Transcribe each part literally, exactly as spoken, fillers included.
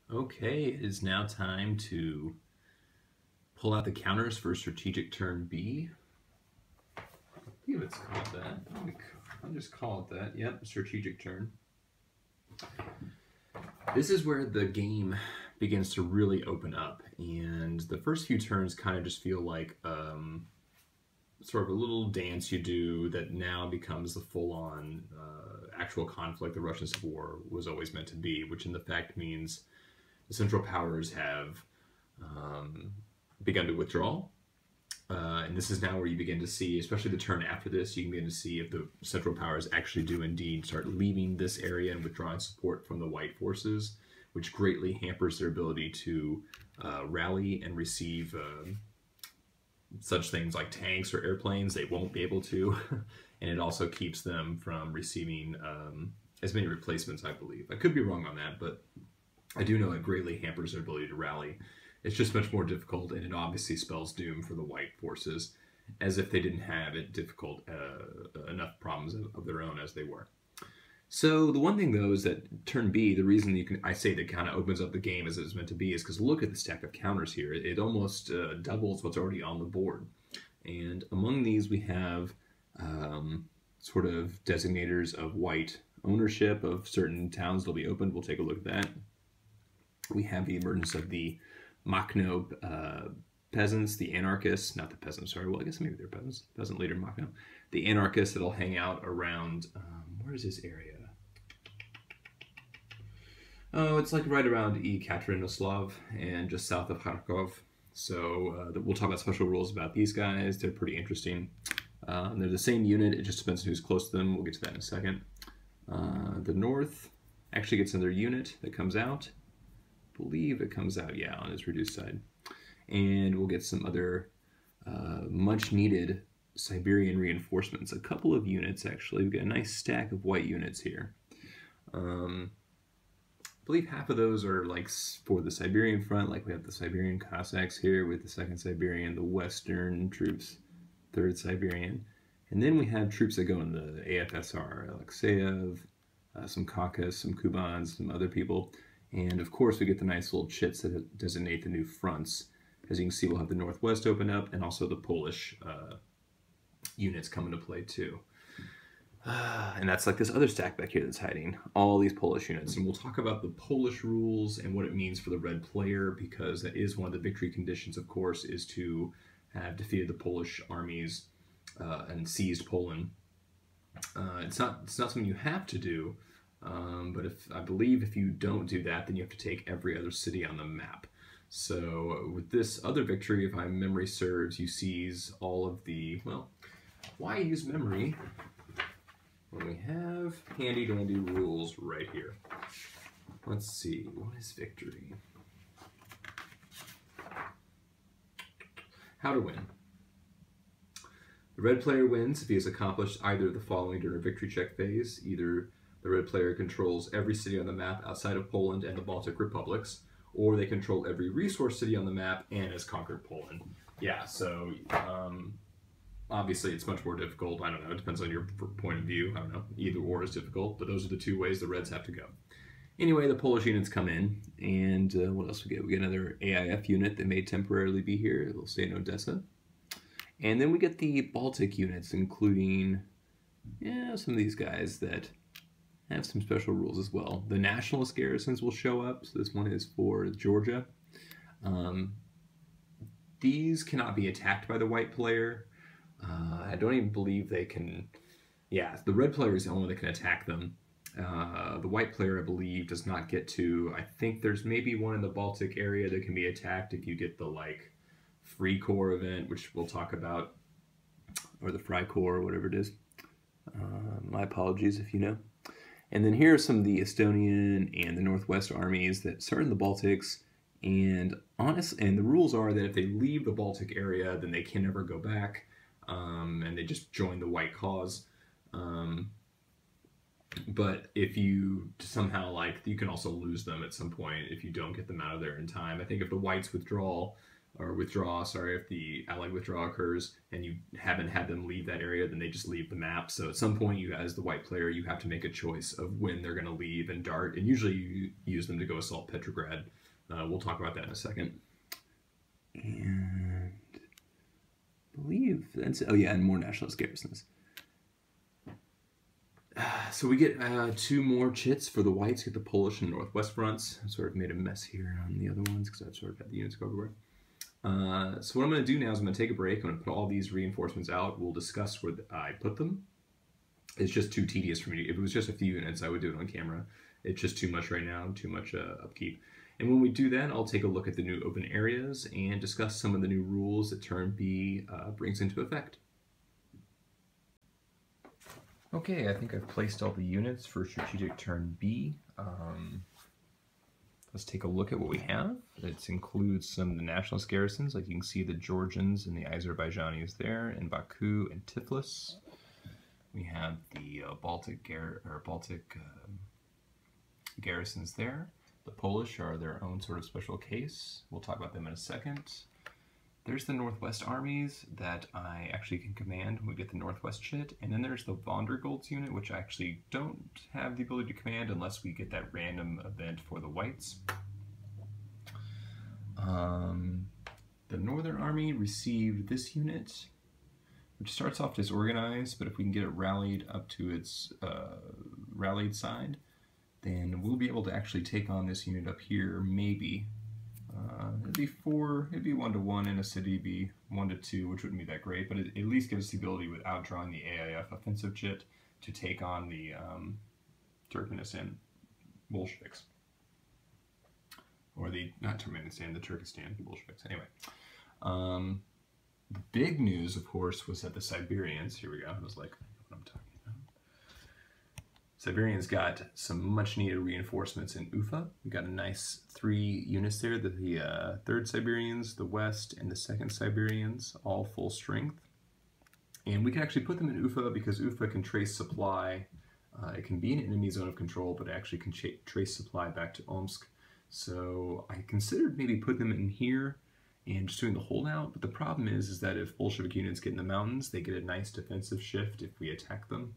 Okay, it is now time to pull out the counters for strategic turn B. I believe it's called that. I'll just call it that. Yep, strategic turn. This is where the game begins to really open up, and the first few turns kind of just feel like um, sort of a little dance you do that now becomes the full-on uh, actual conflict the Russian Civil War was always meant to be, which in effect means the Central Powers have um, begun to withdraw. Uh, and this is now where you begin to see, especially the turn after this, you can begin to see if the Central Powers actually do indeed start leaving this area and withdrawing support from the white forces, which greatly hampers their ability to uh, rally and receive uh, such things like tanks or airplanes. They won't be able to. And it also keeps them from receiving um, as many replacements, I believe. I could be wrong on that, but I do know it greatly hampers their ability to rally. It's just much more difficult, and it obviously spells doom for the white forces, as if they didn't have it difficult uh, enough problems of their own as they were. So the one thing, though, is that turn B, the reason you can I say that kind of opens up the game as it's meant to be is because look at the stack of counters here. It, it almost uh, doubles what's already on the board. And among these we have um, sort of designators of white ownership of certain towns that'll be opened. We'll take a look at that. We have the emergence of the Makhno uh, peasants, the anarchists, not the peasants, sorry, well, I guess maybe they're peasants, peasant leader Makhno, the anarchists that'll hang out around, um, where is this area? Oh, it's like right around Ekaterinoslav and just south of Kharkov. So uh, we'll talk about special rules about these guys. They're pretty interesting. Uh, they're the same unit, it just depends on who's close to them. We'll get to that in a second. Uh, the north actually gets another unit that comes out. Believe it comes out, yeah, on its reduced side. And we'll get some other uh, much needed Siberian reinforcements. A couple of units, actually. We've got a nice stack of white units here. Um, I believe half of those are like for the Siberian front, like we have the Siberian Cossacks here with the second Siberian, the Western troops, third Siberian. And then we have troops that go in the A F S R, Alexeyev, uh, some Caucasus, some Kubans, some other people. And of course we get the nice little chits that designate the new fronts. As you can see, we'll have the Northwest open up and also the Polish uh, units come into play too. Uh, and that's like this other stack back here that's hiding all these Polish units. And we'll talk about the Polish rules and what it means for the red player, because that is one of the victory conditions, of course, is to have defeated the Polish armies uh, and seized Poland. Uh, it's not, it's not something you have to do. Um, but if I believe if you don't do that, then you have to take every other city on the map. So with this other victory, if my memory serves, you seize all of the, well, why use memory when we have handy dandy rules right here? Let's see, what is victory? How to win. The red player wins if he has accomplished either of the following during a victory check phase. Either the red player controls every city on the map outside of Poland and the Baltic republics, or they control every resource city on the map and has conquered Poland. Yeah, so um, obviously it's much more difficult. I don't know, it depends on your point of view. I don't know, either or is difficult, but those are the two ways the Reds have to go. Anyway, the Polish units come in, and uh, what else we get? We get another A I F unit that may temporarily be here. They'll stay in Odessa. And then we get the Baltic units, including yeah, some of these guys that have some special rules as well. The nationalist garrisons will show up. So this one is for Georgia. Um, these cannot be attacked by the white player. Uh, I don't even believe they can. Yeah, the red player is the only one that can attack them. Uh, the white player, I believe, does not get to. I think there's maybe one in the Baltic area that can be attacked if you get the like Free Corps event, which we'll talk about, or the Freikorps, or whatever it is. Uh, my apologies if you know. And then here are some of the Estonian and the Northwest armies that start in the Baltics. And honest, and the rules are that if they leave the Baltic area, then they can never go back, um, and they just join the white cause. Um, but if you somehow, like, you can also lose them at some point if you don't get them out of there in time. I think if the whites withdraw or withdraw, sorry, if the allied withdrawal occurs and you haven't had them leave that area, then they just leave the map. So at some point, you as the white player, you have to make a choice of when they're going to leave and dart, and usually you use them to go assault Petrograd. Uh, we'll talk about that in a second. And I believe that's, oh yeah, and more nationalist garrisons. Uh, so we get uh, two more chits for the whites, get the Polish and Northwest fronts. I sort of made a mess here on the other ones because I've sort of had the units go everywhere. Uh, so what I'm going to do now is I'm going to take a break. I'm going to put all these reinforcements out. We'll discuss where I put them. It's just too tedious for me. If it was just a few units, I would do it on camera. It's just too much right now, too much uh, upkeep. And when we do that, I'll take a look at the new open areas and discuss some of the new rules that Turn B uh, brings into effect. Okay, I think I've placed all the units for Strategic Turn B. Um, let's take a look at what we have. It includes some of the nationalist garrisons, like you can see the Georgians and the Azerbaijanis there, in Baku and Tiflis. We have the uh, Baltic gar or Baltic uh, garrisons there. The Polish are their own sort of special case. We'll talk about them in a second. There's the Northwest armies that I actually can command when we get the Northwest chit. And then there's the Vondergolds unit, which I actually don't have the ability to command unless we get that random event for the whites. Um, the Northern Army received this unit, which starts off disorganized, but if we can get it rallied up to its uh, rallied side, then we'll be able to actually take on this unit up here, maybe. Uh, it'd be four, it'd be one to one in a city, it'd be one to two, which wouldn't be that great, but it at least gives us the ability without drawing the A I F offensive chit to take on the um, Turkmenistan Bolsheviks. Or the, not Turkmenistan, the Turkestan Bolsheviks. Anyway. Um, the big news, of course, was that the Siberians, here we go, I was like, what I'm talking about. Siberians got some much needed reinforcements in Ufa. We got a nice three units there, the, the uh, third Siberians, the West, and the second Siberians, all full strength. And we can actually put them in Ufa because Ufa can trace supply. Uh, it can be an enemy zone of control, but it actually can trace supply back to Omsk. So I considered maybe putting them in here and just doing the holdout, but the problem is, is that if Bolshevik units get in the mountains, they get a nice defensive shift if we attack them.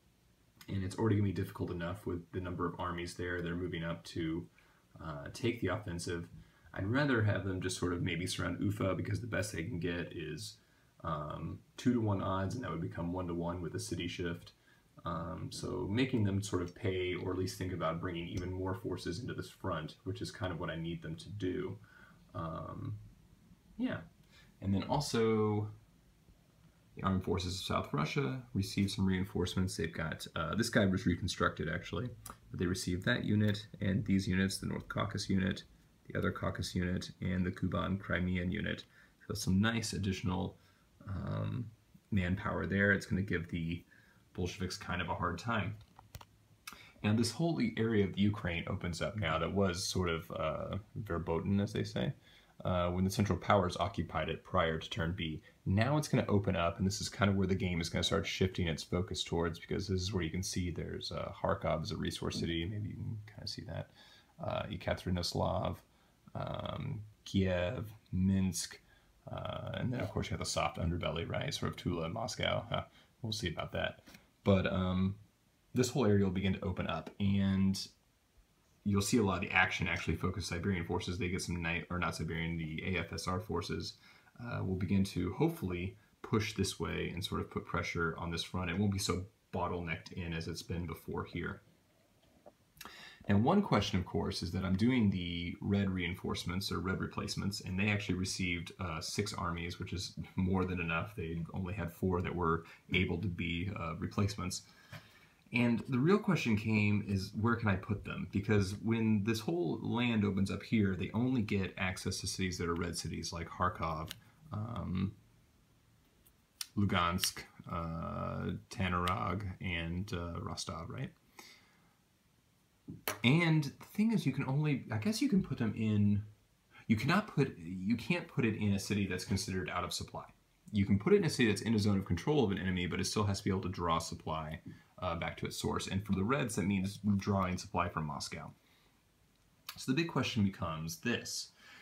And it's already going to be difficult enough with the number of armies there that are moving up to uh, take the offensive. I'd rather have them just sort of maybe surround Ufa because the best they can get is um, two to one odds, and that would become one to one with a city shift. Um, so making them sort of pay, or at least think about bringing even more forces into this front, which is kind of what I need them to do. Um, yeah, and then also the Armed Forces of South Russia received some reinforcements. They've got, uh, this guy was reconstructed actually, but they received that unit and these units, the North Caucasus unit, the other Caucasus unit, and the Kuban Crimean unit. So some nice additional um, manpower there. It's going to give the Bolsheviks kind of a hard time. And this whole area of the Ukraine opens up now that was sort of uh, verboten, as they say, uh, when the Central Powers occupied it prior to Turn B. Now it's going to open up, and this is kind of where the game is going to start shifting its focus towards, because this is where you can see there's uh, Kharkov as a resource city. Maybe you can kind of see that. Uh, Yekaterinoslav, um, Kiev, Minsk, uh, and then of course you have the soft underbelly, right? Sort of Tula and Moscow. Uh, we'll see about that. But um, this whole area will begin to open up, and you'll see a lot of the action actually focus Siberian forces. They get some night, or not Siberian, the A F S R forces uh, will begin to hopefully push this way and sort of put pressure on this front. It won't be so bottlenecked in as it's been before here. And one question, of course, is that I'm doing the red reinforcements or red replacements, and they actually received uh, six armies, which is more than enough. They only had four that were able to be uh, replacements. And the real question came is, where can I put them? Because when this whole land opens up here, they only get access to cities that are red cities, like Kharkov, um, Lugansk, uh, Tatarag, and uh, Rostov, right? And the thing is, you can only, I guess you can put them in, you cannot put, you can't put it in a city that's considered out of supply. You can put it in a city that's in a zone of control of an enemy, but it still has to be able to draw supply uh, back to its source. And for the Reds, that means drawing supply from Moscow. So the big question becomes this: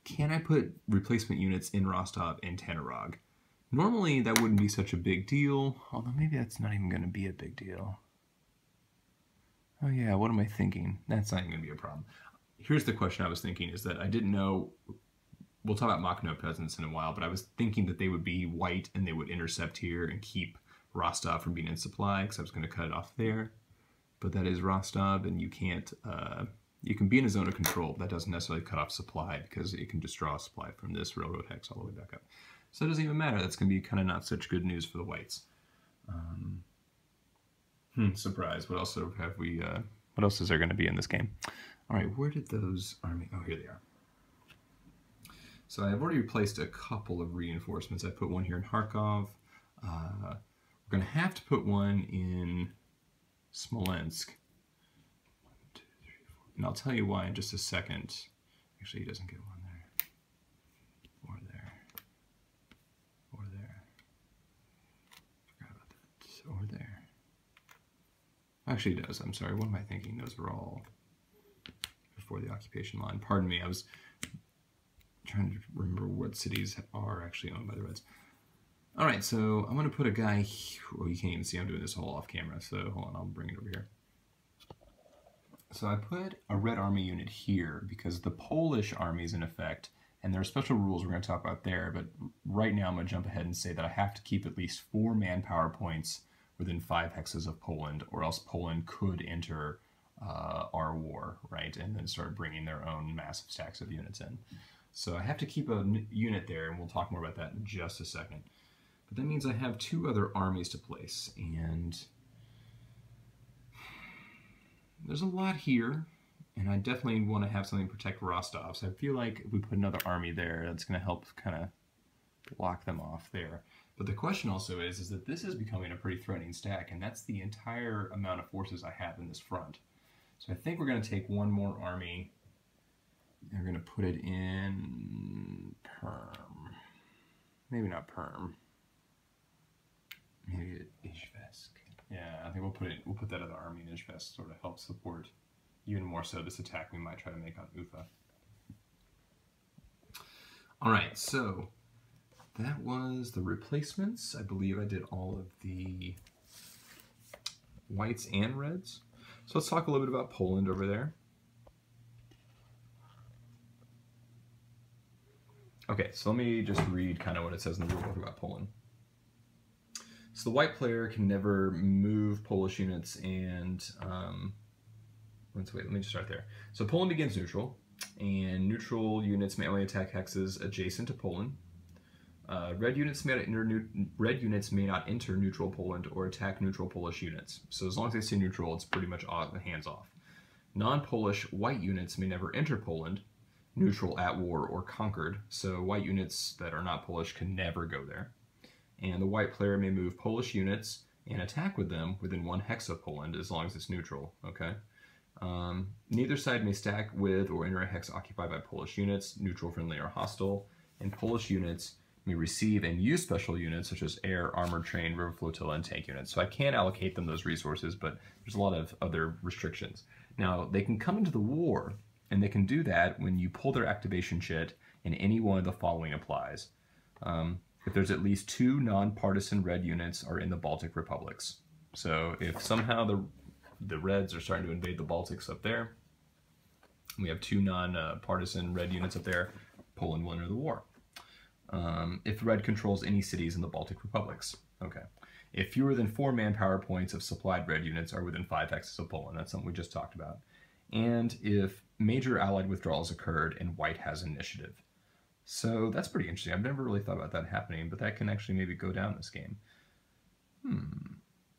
can I put replacement units in Rostov and Tanarog? Normally that wouldn't be such a big deal, although maybe that's not even going to be a big deal. Oh yeah, what am I thinking? That's not even going to be a problem. Here's the question I was thinking, is that I didn't know, we'll talk about Makhno peasants in a while, but I was thinking that they would be white and they would intercept here and keep Rostov from being in supply, because I was going to cut it off there. But that is Rostov, and you can't, uh, you can be in a zone of control, but that doesn't necessarily cut off supply, because it can just draw supply from this railroad hex all the way back up. So it doesn't even matter. That's going to be kind of not such good news for the whites. Um, hmm, surprise. What else have we, uh, what else is there going to be in this game? All right, where did those army, oh, here they are. So I've already replaced a couple of reinforcements. I put one here in Kharkov. Uh, we're going to have to put one in Smolensk. One, two, three, four. And I'll tell you why in just a second. Actually, he doesn't get one there. Or there. Or there. Forgot about that. Or there. Actually, he does. I'm sorry. What am I thinking? Those were all before the occupation line. Pardon me. I was trying to remember what cities are actually owned by the Reds. All right, so I'm going to put a guy, well, you can't even see I'm doing this all off camera, so hold on, I'll bring it over here. So I put a red army unit here because the Polish army is in effect, and there are special rules we're going to talk about there, but right now I'm going to jump ahead and say that I have to keep at least four manpower points within five hexes of Poland, or else Poland could enter uh, our war, right, and then start bringing their own massive stacks of units in. So I have to keep a unit there, and we'll talk more about that in just a second. But that means I have two other armies to place, and there's a lot here, and I definitely want to have something to protect Rostov. So I feel like if we put another army there, that's going to help kind of block them off there. But the question also is, is that this is becoming a pretty threatening stack, and that's the entire amount of forces I have in this front. So I think we're going to take one more army. They're going to put it in Perm. Maybe not Perm. Maybe Izhevsk. Yeah, I think we'll put it. We'll put that other army in Izhevsk, sort of help support even more so this attack we might try to make on Ufa. All right, so that was the replacements. I believe I did all of the whites and reds. So let's talk a little bit about Poland over there. Okay, so let me just read kind of what it says in the rulebook about Poland. So the white player can never move Polish units and, um, let's wait, let me just start there. So Poland begins neutral, and neutral units may only attack hexes adjacent to Poland. Uh, red units may not enter red units may not enter neutral Poland or attack neutral Polish units. So as long as they stay neutral, it's pretty much hands off. Non-Polish white units may never enter Poland, neutral, at war, or conquered. So white units that are not Polish can never go there. And the white player may move Polish units and attack with them within one hex of Poland as long as it's neutral. Okay. Um, neither side may stack with or enter a hex occupied by Polish units, neutral, friendly, or hostile. And Polish units may receive and use special units such as air, armored train, river flotilla, and tank units. So I can allocate them those resources, but there's a lot of other restrictions. Now, they can come into the war, and they can do that when you pull their activation chit and any one of the following applies. Um, if there's at least two non-partisan red units are in the Baltic republics. So if somehow the, the Reds are starting to invade the Baltics up there, we have two non-partisan red units up there, Poland will enter the war. Um, if Red controls any cities in the Baltic republics. Okay. If fewer than four manpower points of supplied red units are within five hexes of Poland, that's something we just talked about. And if major allied withdrawals occurred and white has initiative. So that's pretty interesting. I've never really thought about that happening, but that can actually maybe go down this game. Hmm.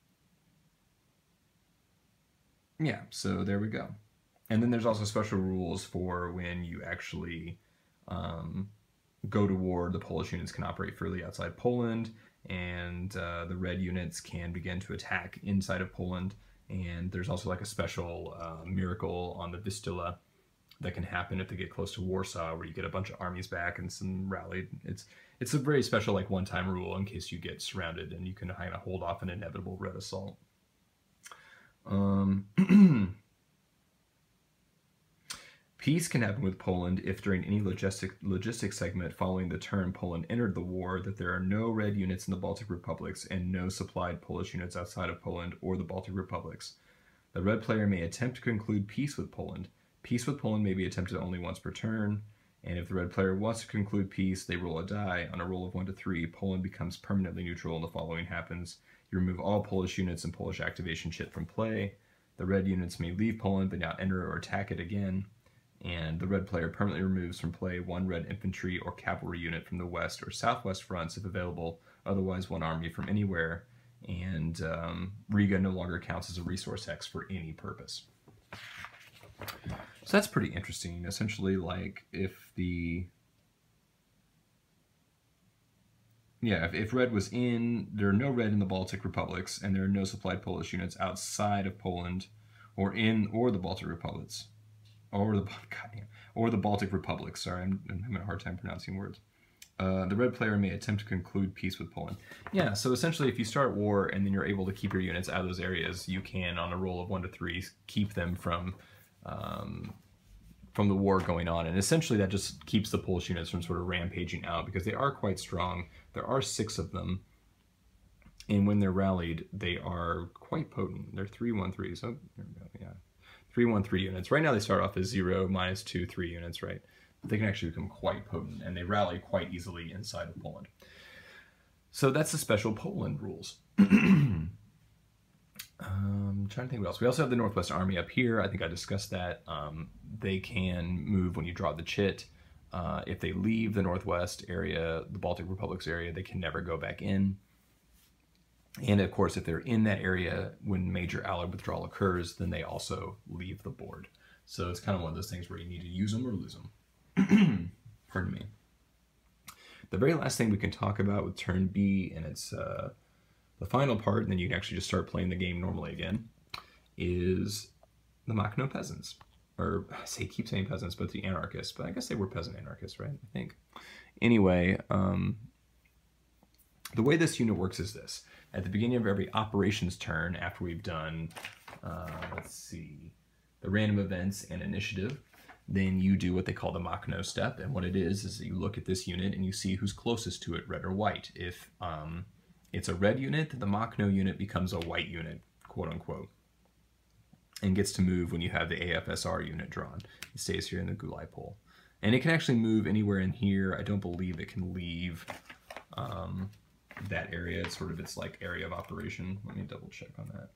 Yeah, so there we go. And then there's also special rules for when you actually um, go to war, the Polish units can operate freely outside Poland, and uh, the red units can begin to attack inside of Poland. And there's also like a special uh, miracle on the Vistula that can happen if they get close to Warsaw, where you get a bunch of armies back and some rallied. It's it's a very special like one-time rule in case you get surrounded, and you can kind of hold off an inevitable red assault. Um, Peace can happen with Poland if during any logistic logistic segment following the turn Poland entered the war that there are no red units in the Baltic republics and no supplied Polish units outside of Poland or the Baltic republics. The red player may attempt to conclude peace with Poland. Peace with Poland may be attempted only once per turn, and if the red player wants to conclude peace, they roll a die. On a roll of one to three, Poland becomes permanently neutral, and the following happens. You remove all Polish units and Polish activation chit from play. The red units may leave Poland but not enter or attack it again. And the red player permanently removes from play one red infantry or cavalry unit from the west or southwest fronts if available, otherwise one army from anywhere. And um, Riga no longer counts as a resource hex for any purpose. So that's pretty interesting. Essentially, like, if the... Yeah, if, if red was in, there are no red in the Baltic republics, and there are no supplied Polish units outside of Poland, or in, or the Baltic republics. Or the, goddamn, or the Baltic republics. Sorry, I'm, I'm having a hard time pronouncing words. Uh, the red player may attempt to conclude peace with Poland. Yeah, so essentially if you start war and then you're able to keep your units out of those areas, you can, on a roll of one to three, keep them from um, from the war going on. And essentially that just keeps the Polish units from sort of rampaging out because they are quite strong. There are six of them. And when they're rallied, they are quite potent. They're three one three, so there we go, yeah. three one three units. Right now they start off as zero, minus two, three units, right? But they can actually become quite potent, and they rally quite easily inside of Poland. So that's the special Poland rules. um, trying to think what else. We also have the Northwest Army up here. I think I discussed that. Um, they can move when you draw the chit. Uh, if they leave the Northwest area, the Baltic Republics area, they can never go back in. And of course, if they're in that area when major Allied withdrawal occurs, then they also leave the board. So it's kind of one of those things where you need to use them or lose them. Pardon me. The very last thing we can talk about with turn B, and it's uh, the final part, and then you can actually just start playing the game normally again, is the Machno peasants. Or I say keep saying peasants, but the anarchists. But I guess they were peasant anarchists, right? I think. Anyway, um, the way this unit works is this. At the beginning of every operations turn, after we've done, uh, let's see, the random events and initiative, then you do what they call the Machno step. And what it is, is you look at this unit and you see who's closest to it, red or white. If um, it's a red unit, the Machno unit becomes a white unit, quote unquote, and gets to move when you have the A F S R unit drawn. It stays here in the Gulai pole. And it can actually move anywhere in here. I don't believe it can leave um, that area. It's sort of its like area of operation. Let me double check on that.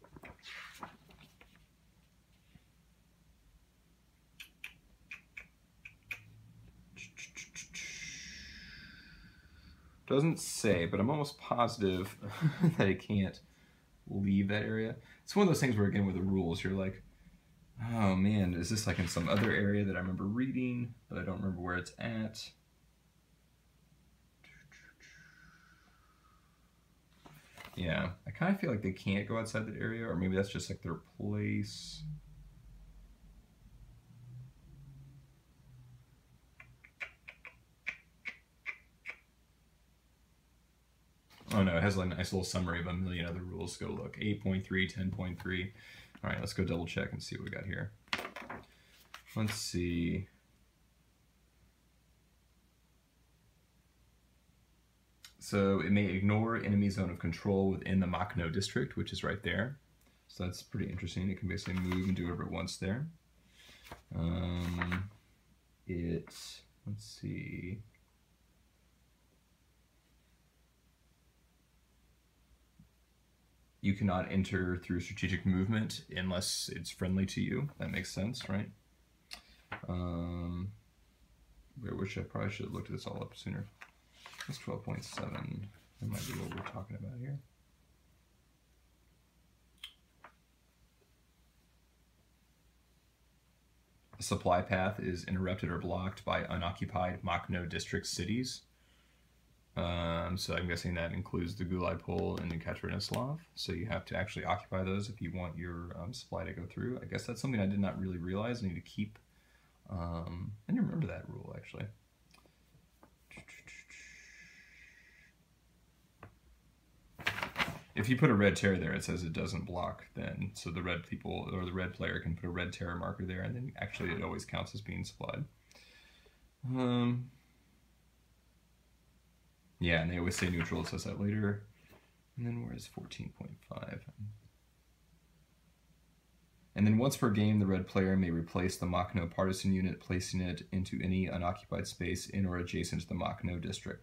Doesn't say, but I'm almost positive that it can't leave that area. It's one of those things where, again, with the rules, you're like, oh man, is this like in some other area that I remember reading, but I don't remember where it's at? Yeah, I kind of feel like they can't go outside that area, or maybe that's just like their place. Oh no, it has like a nice little summary of a million other rules. Go look, eight point three, ten point three. All right, let's go double check and see what we got here. Let's see. So it may ignore enemy zone of control within the Machno district, which is right there. So that's pretty interesting. It can basically move and do whatever it wants there. Um, it, let's see. You cannot enter through strategic movement unless it's friendly to you. That makes sense, right? Um, I wish I probably should have looked this all up sooner. That's twelve point seven. That might be what we're talking about here. A supply path is interrupted or blocked by unoccupied Machno district cities. Um, so I'm guessing that includes the Gulai Pole and Ekaterinoslav. So you have to actually occupy those if you want your um, supply to go through. I guess that's something I did not really realize I need to keep. Um, I didn't remember that rule, actually. If you put a red terror there, it says it doesn't block then. So the red people, or the red player can put a red terror marker there, and then actually it always counts as being supplied. Um, yeah, and they always say neutral, it says that later. And then where's fourteen point five? And then once per game, the red player may replace the Machno partisan unit, placing it into any unoccupied space in or adjacent to the Machno district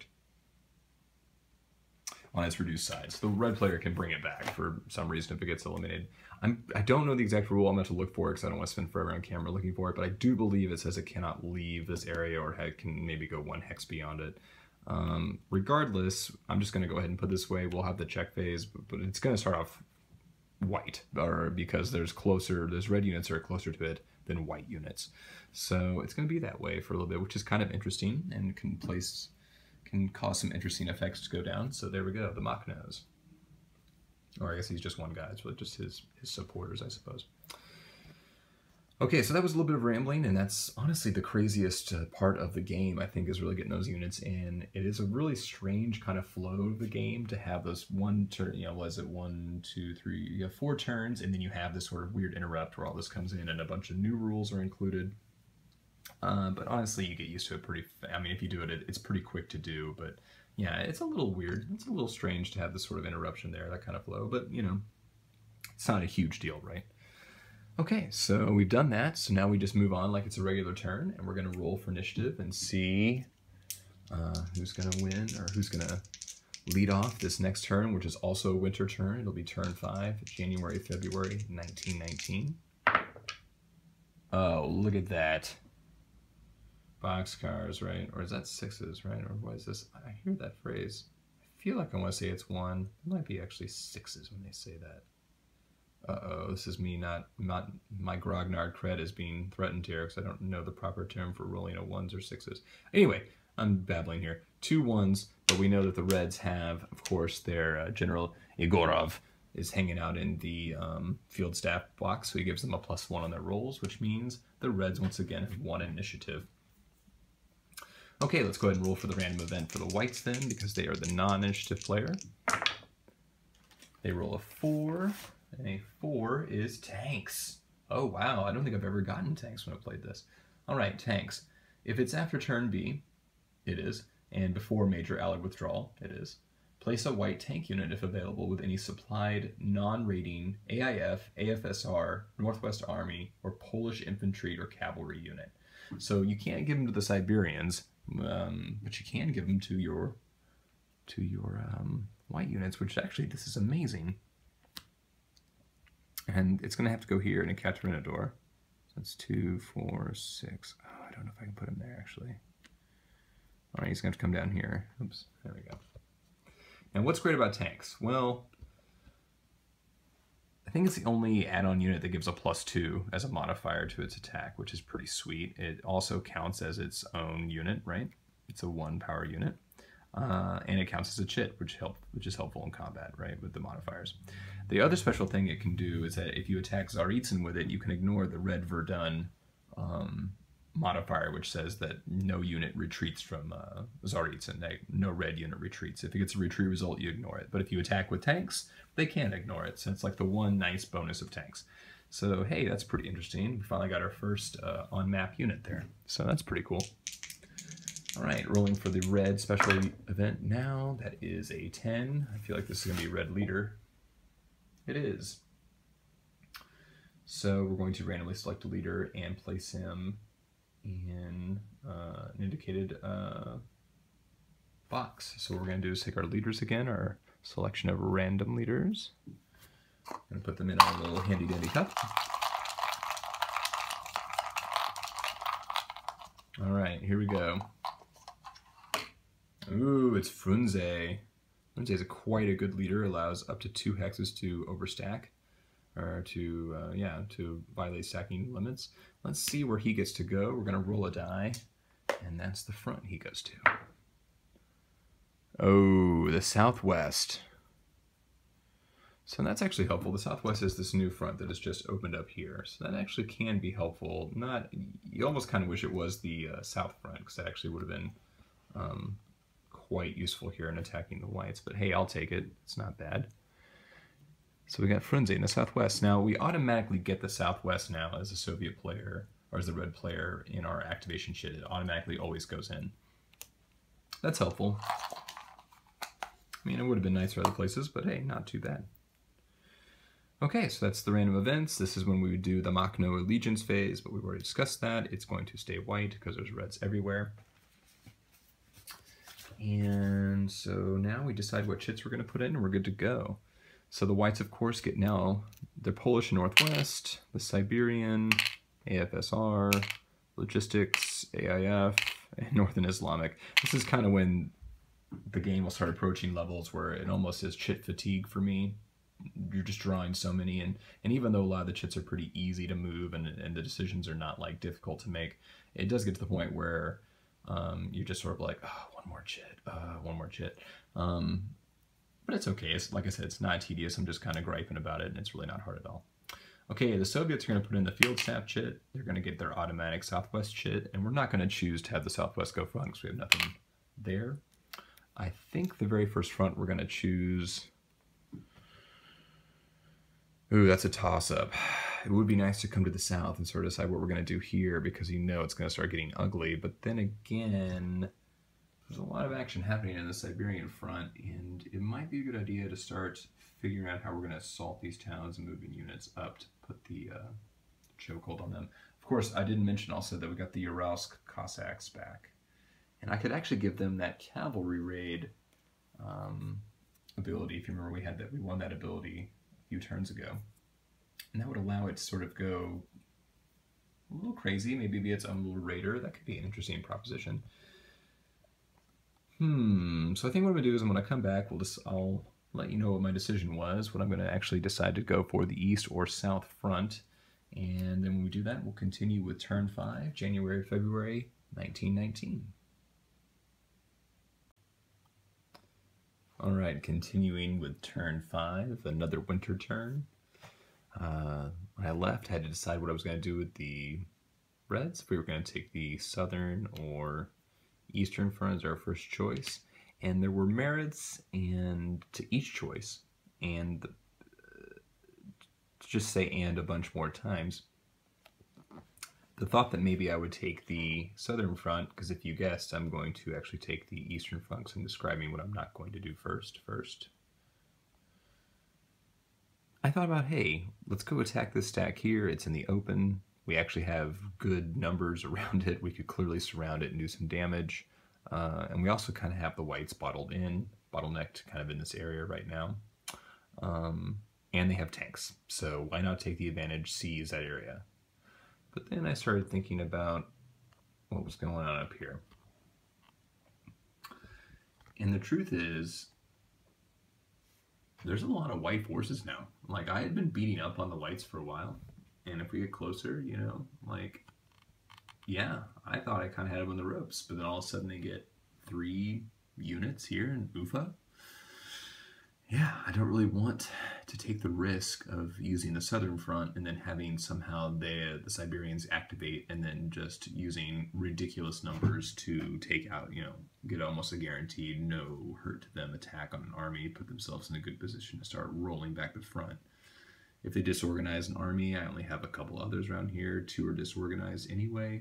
on its reduced side. So the red player can bring it back for some reason if it gets eliminated. I'm, I don't know the exact rule. I'm going to have to look for it because I don't want to spend forever on camera looking for it, but I do believe it says it cannot leave this area, or it can maybe go one hex beyond it. Um, regardless, I'm just going to go ahead and put this way. We'll have the check phase, but, but it's going to start off white, or because there's closer, there's red units are closer to it than white units. So it's going to be that way for a little bit, which is kind of interesting and can place, can cause some interesting effects to go down. So there we go, the Machnos. Or I guess he's just one guy, it's really just his, his supporters, I suppose. Okay, so that was a little bit of rambling, and that's honestly the craziest uh, part of the game, I think, is really getting those units in. It is a really strange kind of flow of the game to have those one turn, you know, was it one, two, three, you have four turns, and then you have this sort of weird interrupt where all this comes in and a bunch of new rules are included. Uh, but honestly, you get used to it pretty, I mean, if you do it, it, it's pretty quick to do, but yeah, it's a little weird. It's a little strange to have this sort of interruption there, that kind of flow, but, you know, it's not a huge deal, right? Okay, so we've done that, so now we just move on like it's a regular turn, and we're going to roll for initiative and see uh, who's going to win, or who's going to lead off this next turn, which is also a winter turn. It'll be turn five, January, February, nineteen nineteen. Oh, look at that. Boxcars, right? Or is that sixes, right? Or what is this? I hear that phrase. I feel like I want to say it's one. It might be actually sixes when they say that. Uh-oh, this is me not, not, my grognard cred is being threatened here because I don't know the proper term for rolling a ones or sixes. Anyway, I'm babbling here. Two ones, but we know that the Reds have, of course, their uh, General Igorov is hanging out in the um, field staff box, so he gives them a plus one on their rolls, which means the Reds once again have one initiative. Okay, let's go ahead and roll for the random event for the Whites then, because they are the non-initiative player. They roll a four. And a four is tanks. Oh wow, I don't think I've ever gotten tanks when I played this. Alright, tanks. If it's after turn B, it is, and before major allied withdrawal, it is. Place a white tank unit if available with any supplied non-rating A I F, A F S R, Northwest Army, or Polish infantry or cavalry unit. So you can't give them to the Siberians, um, but you can give them to your to your um, white units, which actually, this is amazing. And it's going to have to go here in a Caterinador. So that's two, four, six. Oh, I don't know if I can put him there, actually. All right, he's going to have to come down here. Oops, there we go. And what's great about tanks? Well, I think it's the only add-on unit that gives a plus two as a modifier to its attack, which is pretty sweet. It also counts as its own unit, right? It's a one power unit. Uh, and it counts as a chit, which help, which is helpful in combat, right, with the modifiers. The other special thing it can do is that if you attack Tsaritsyn with it, you can ignore the red Verdun um, modifier, which says that no unit retreats from uh, Tsaritsyn. No red unit retreats. If it gets a retreat result, you ignore it. But if you attack with tanks, they can't ignore it. So it's like the one nice bonus of tanks. So hey, that's pretty interesting. We finally got our first uh, on-map unit there. So that's pretty cool. All right, rolling for the red special event now. That is a ten. I feel like this is going to be red leader. It is. So we're going to randomly select a leader and place him in uh, an indicated uh, box. So what we're going to do is take our leaders again, our selection of random leaders, and put them in our little handy dandy cup. All right, here we go. Ooh, it's Frunze. Frunze is a quite a good leader. Allows up to two hexes to overstack, or to uh, yeah, to violate stacking limits. Let's see where he gets to go. We're gonna roll a die, and that's the front he goes to. Oh, the Southwest. So that's actually helpful. The Southwest is this new front that has just opened up here. So that actually can be helpful. Not, you almost kind of wish it was the uh, South front, because that actually would have been um, quite useful here in attacking the whites, but hey, I'll take it. It's not bad. So we got Frunze in the southwest. Now we automatically get the southwest now as a Soviet player, or as a red player in our activation chit. It automatically always goes in. That's helpful. I mean, it would have been nicer other places, but hey, not too bad. Okay, so that's the random events. This is when we would do the Makhno allegiance phase, but we've already discussed that. It's going to stay white because there's reds everywhere. And so now we decide what chits we're going to put in, and we're good to go. So the whites, of course, get now the Polish Northwest, the Siberian, A F S R, Logistics, A I F, and Northern Islamic. This is kind of when the game will start approaching levels where it almost is chit fatigue for me. You're just drawing so many, and, and even though a lot of the chits are pretty easy to move and, and the decisions are not like difficult to make, it does get to the point where um, you're just sort of like, oh, one more chit, uh, one more chit. Um, But it's okay. It's, like I said, it's not tedious. I'm just kind of griping about it, and it's really not hard at all. Okay, the Soviets are going to put in the field staff chit. They're going to get their automatic southwest chit, and we're not going to choose to have the southwest go front because we have nothing there. I think the very first front we're going to choose... Ooh, that's a toss-up. It would be nice to come to the south and sort of decide what we're going to do here because you know it's going to start getting ugly. But then again... There's a lot of action happening in the Siberian front, and it might be a good idea to start figuring out how we're going to assault these towns and moving units up to put the uh, chokehold on them. Of course, I didn't mention also that we got the Uralsk Cossacks back. And I could actually give them that cavalry raid um, ability. If you remember, we had that, we won that ability a few turns ago. And that would allow it to sort of go a little crazy, maybe be its own little raider. That could be an interesting proposition. Hmm, so I think what I'm going to do is when I come back, we'll just, I'll let you know what my decision was, what I'm going to actually decide to go for, the east or south front. And then when we do that, we'll continue with turn five, January, February, nineteen nineteen. All right, continuing with turn five, another winter turn. Uh, when I left, I had to decide what I was going to do with the reds, if we were going to take the southern or eastern front as our first choice, and there were merits and to each choice, and uh, to just say and a bunch more times, the thought that maybe I would take the southern front, because if you guessed, I'm going to actually take the eastern front because I'm describing what I'm not going to do first first. I thought about, hey, let's go attack this stack here. It's in the open. We actually have good numbers around it. We could clearly surround it and do some damage. Uh, and we also kind of have the whites bottled in, bottlenecked kind of in this area right now. Um, and they have tanks. So why not take the advantage, seize that area? But then I started thinking about what was going on up here. And the truth is, there's a lot of white forces now. Like, I had been beating up on the whites for a while. And if we get closer, you know, like, yeah, I thought I kind of had them on the ropes, but then all of a sudden they get three units here in Ufa. Yeah, I don't really want to take the risk of using the southern front and then having somehow they, the Siberians activate and then just using ridiculous numbers to take out, you know, get almost a guaranteed no hurt to them attack on an army, put themselves in a good position to start rolling back the front. If they disorganize an army, I only have a couple others around here. Two are disorganized anyway.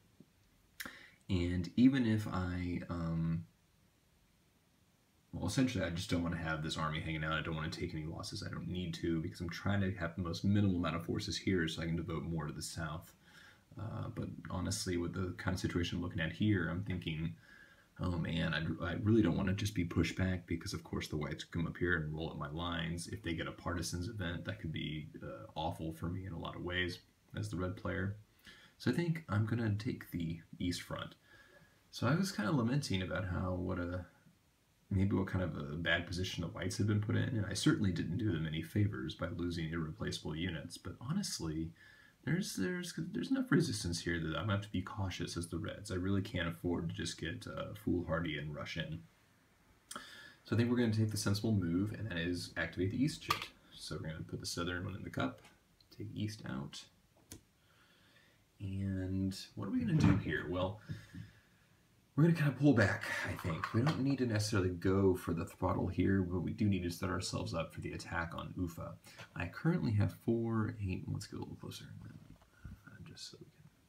And even if I, um, well, essentially I just don't want to have this army hanging out. I don't want to take any losses. I don't need to, because I'm trying to have the most minimal amount of forces here so I can devote more to the south. Uh, but honestly, with the kind of situation I'm looking at here, I'm thinking, oh man, I, I really don't want to just be pushed back because, of course, the whites come up here and roll up my lines. If they get a partisans event, that could be uh, awful for me in a lot of ways as the red player. So I think I'm going to take the east front. So I was kind of lamenting about how, what a, maybe what kind of a bad position the whites had been put in, and I certainly didn't do them any favors by losing irreplaceable units, but honestly, There's there's there's enough resistance here that I'm going to have to be cautious as the reds. I really can't afford to just get uh, foolhardy and rush in. So I think we're going to take the sensible move, and that is activate the east chit. So we're going to put the southern one in the cup, take east out. And what are we going to do here? Well, We're going to kind of pull back, I think. We don't need to necessarily go for the throttle here, but we do need to set ourselves up for the attack on Ufa. I currently have four, eight, let's go a little closer, uh, just so we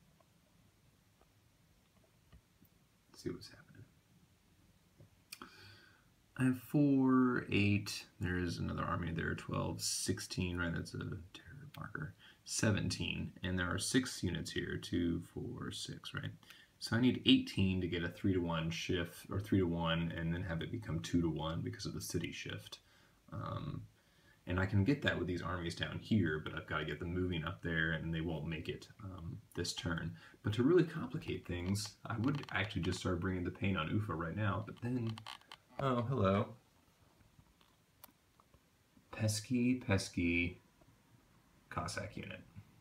can see what's happening. I have four, eight, there's another army there, twelve, sixteen, right, that's a terror marker, seventeen, and there are six units here, two, four, six, right? So I need eighteen to get a three to one shift, or three to one, and then have it become two to one because of the city shift. Um, and I can get that with these armies down here, but I've got to get them moving up there, and they won't make it um, this turn. But to really complicate things, I would actually just start bringing the pain on Ufa right now, but then, oh, hello. Pesky, pesky Cossack unit.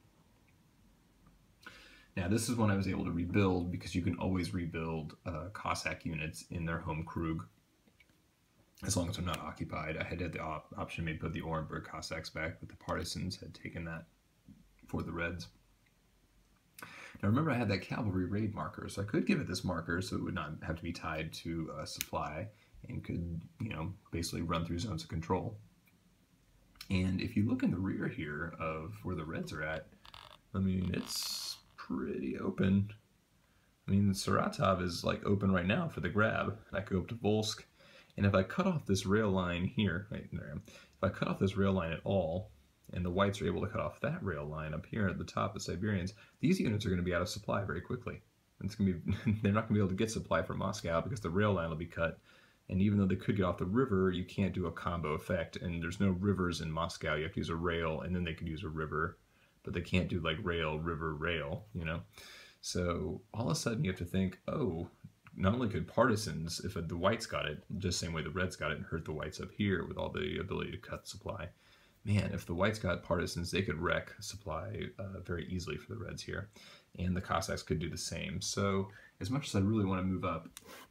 Now this is one I was able to rebuild because you can always rebuild uh, Cossack units in their home Krug as long as they're not occupied. I had had the op option maybe put the Orenburg Cossacks back, but the partisans had taken that for the Reds. Now remember I had that cavalry raid marker, so I could give it this marker so it would not have to be tied to a supply and could, you know, basically run through zones of control. And if you look in the rear here of where the Reds are at, I mean, it's pretty open. I mean, Saratov is like open right now for the grab. I could go up to Volsk, and if I cut off this rail line here, right there, if I cut off this rail line at all, and the whites are able to cut off that rail line up here at the top of Siberians, these units are going to be out of supply very quickly. It's going to be, they're not going to be able to get supply from Moscow because the rail line will be cut. And even though they could get off the river, you can't do a combo effect, and there's no rivers in Moscow. You have to use a rail, and then they could use a river. But they can't do like rail, river, rail, you know? So all of a sudden you have to think, oh, not only could partisans, if the whites got it, just the same way the reds got it and hurt the whites up here with all the ability to cut supply, man, if the whites got partisans, they could wreck supply uh, very easily for the reds here. And the Cossacks could do the same. So as much as I really want to move up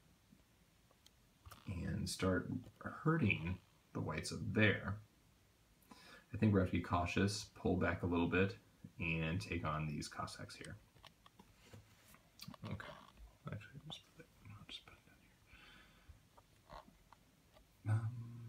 and start hurting the whites up there, I think we're going to have to be cautious, pull back a little bit, and take on these Cossacks here. Okay. Actually, I'll just put it, I'll just put it down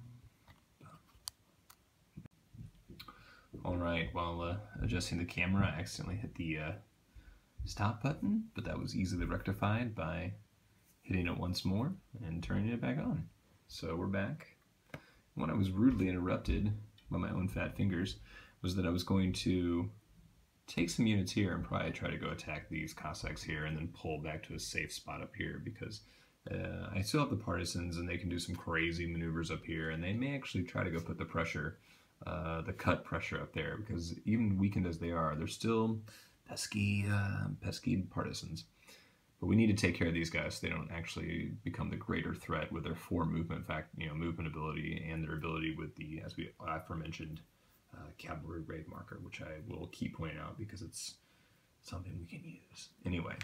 here. Um, All right, while uh, adjusting the camera, I accidentally hit the uh, stop button, but that was easily rectified by hitting it once more and turning it back on. So we're back. When I was rudely interrupted by my own fat fingers was that I was going to take some units here and probably try to go attack these Cossacks here and then pull back to a safe spot up here because uh, I still have the partisans and they can do some crazy maneuvers up here and they may actually try to go put the pressure, uh, the cut pressure up there because even weakened as they are, they're still pesky, uh, pesky partisans. But we need to take care of these guys so they don't actually become the greater threat with their four movement fact, you know, movement ability and their ability with the, as we aforementioned, uh, cavalry raid marker, which I will keep pointing out because it's something we can use. Anyway,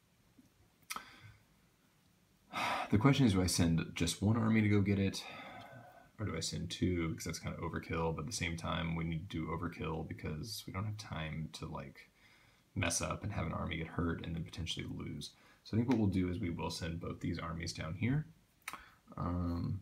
the question is, do I send just one army to go get it, or do I send two? Because that's kind of overkill. But at the same time, we need to do overkill because we don't have time to like mess up and have an army get hurt and then potentially lose. So I think what we'll do is we will send both these armies down here. Um,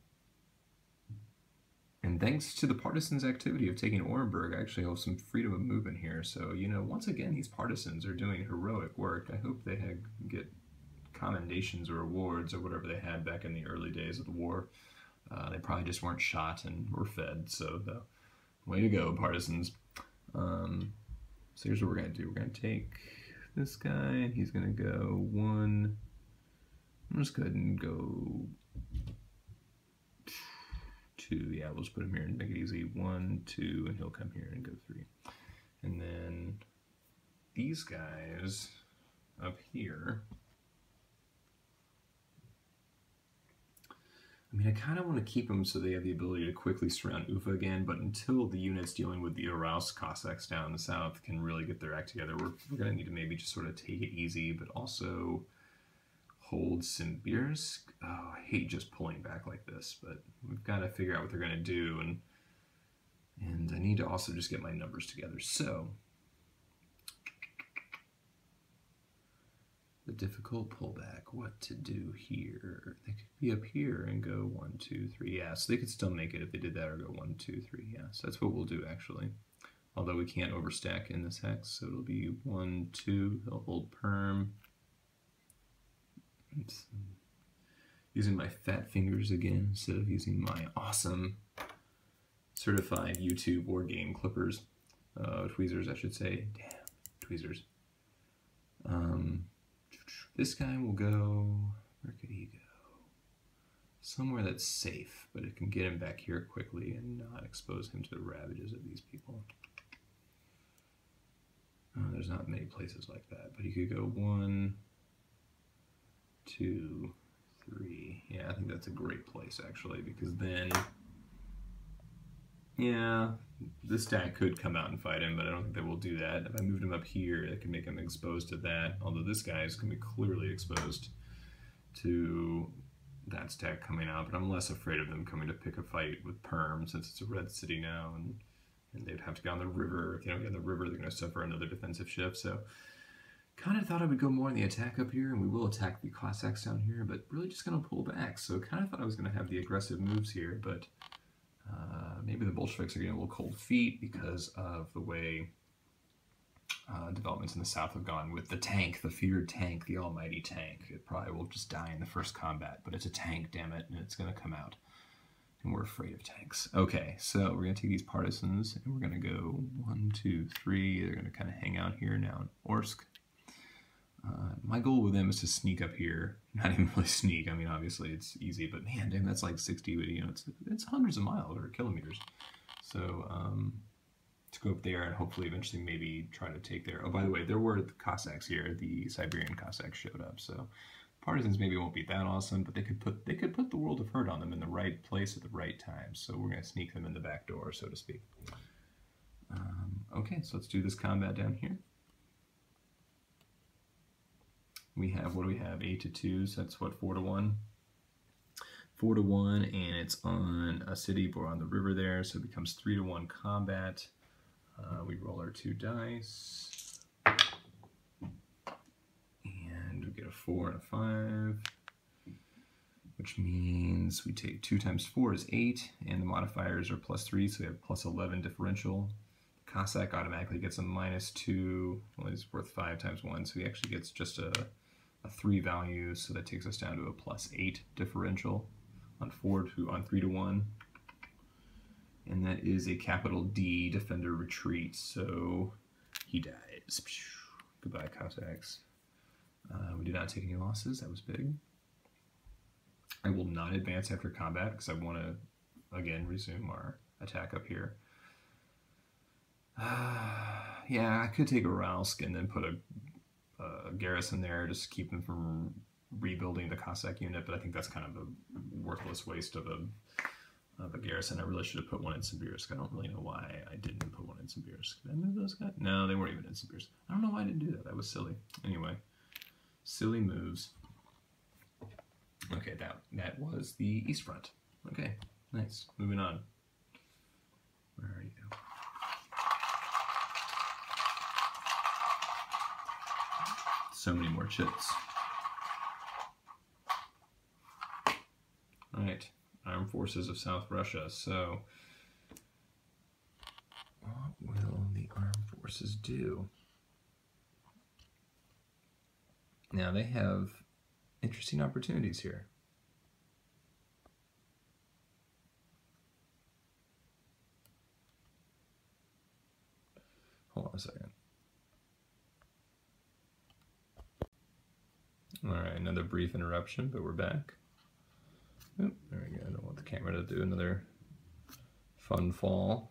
and thanks to the partisans' activity of taking Orenburg, I actually have some freedom of movement here. So, you know, once again, these partisans are doing heroic work. I hope they had, get commendations or awards or whatever they had back in the early days of the war. Uh, they probably just weren't shot and were fed. So, the way to go, partisans. Um, so here's what we're going to do. We're going to take this guy, and he's going to go one. I'm just go ahead and go two. Yeah, we'll just put him here and make it easy. One, two, and he'll come here and go three. And then these guys up here. I mean, I kind of want to keep them so they have the ability to quickly surround Ufa again, but until the units dealing with the Urals Cossacks down in the south can really get their act together, we're, we're going to need to maybe just sort of take it easy, but also hold Simbirsk. Oh, I hate just pulling back like this, but we've got to figure out what they're going to do, and and I need to also just get my numbers together. So The difficult pullback. What to do here? They could be up here and go one, two, three. Yeah, so they could still make it if they did that, or go one, two, three. Yeah, so that's what we'll do actually. Although we can't overstack in this hex, so it'll be one, two. They'll hold perm. Oops. Using my fat fingers again instead of using my awesome certified YouTube war game clippers, uh, tweezers, I should say. Damn, tweezers. Um. This guy will go, where could he go? Somewhere that's safe, but it can get him back here quickly and not expose him to the ravages of these people. Oh, there's not many places like that, but he could go one, two, three. Yeah, I think that's a great place actually, because then, yeah, this stack could come out and fight him, but I don't think they will do that. If I moved him up here, it could make him exposed to that, although this guy is going to be clearly exposed to that stack coming out, but I'm less afraid of them coming to pick a fight with Perm, since it's a red city now, and, and they'd have to go on the river. If they don't get on the river, they're going to suffer another defensive shift, so kind of thought I would go more in the attack up here, and we will attack the Cossacks down here, but really just going to pull back, so kind of thought I was going to have the aggressive moves here, but Uh, maybe the Bolsheviks are getting a little cold feet because of the way uh, developments in the south have gone with the tank, the feared tank, the almighty tank. It probably will just die in the first combat, but it's a tank, damn it, and it's going to come out. And we're afraid of tanks. Okay, so we're going to take these partisans, and we're going to go one, two, three. They're going to kind of hang out here now in Orsk. Uh, my goal with them is to sneak up here. Not even really sneak. I mean, obviously it's easy, but man, damn, that's like sixty. You know, it's it's hundreds of miles or kilometers. So um, to go up there and hopefully eventually maybe try to take there. Oh, by the way, there were the Cossacks here. The Siberian Cossacks showed up. So partisans maybe won't be that awesome, but they could put they could put the world of hurt on them in the right place at the right time. So we're gonna sneak them in the back door, so to speak. Um, okay, so let's do this combat down here. We have, what do we have, eight to two, so that's what, four to one? four to one, and it's on a city, but we're on the river there, so it becomes three to one combat. Uh, we roll our two dice, and we get a four and a five, which means we take two times four is eight, and the modifiers are plus three, so we have plus eleven differential. Cossack automatically gets a minus two, well, it's worth five times one, so he actually gets just a A three value, so that takes us down to a plus eight differential on four to on three to one, and that is a capital D defender retreat. So he dies. Goodbye, Cossacks. Uh, we did not take any losses. That was big. I will not advance after combat because I want to again resume our attack up here. Uh, yeah, I could take a Ralsk and then put a Uh, garrison there, just keep them from rebuilding the Cossack unit, but I think that's kind of a worthless waste of a, of a garrison. I really should have put one in Sibirsk. I don't really know why I didn't put one in Sibirsk. Did I move those guys? No, they weren't even in Sibirsk. I don't know why I didn't do that. That was silly. Anyway, silly moves. Okay, that, that was the East Front. Okay, nice. Moving on. Where are you? So many more chits. All right, Armed Forces of South Russia. So, what will the Armed Forces do? Now, they have interesting opportunities here. Hold on a second. All right, another brief interruption, but we're back. Oop, there we go. I don't want the camera to do another fun fall.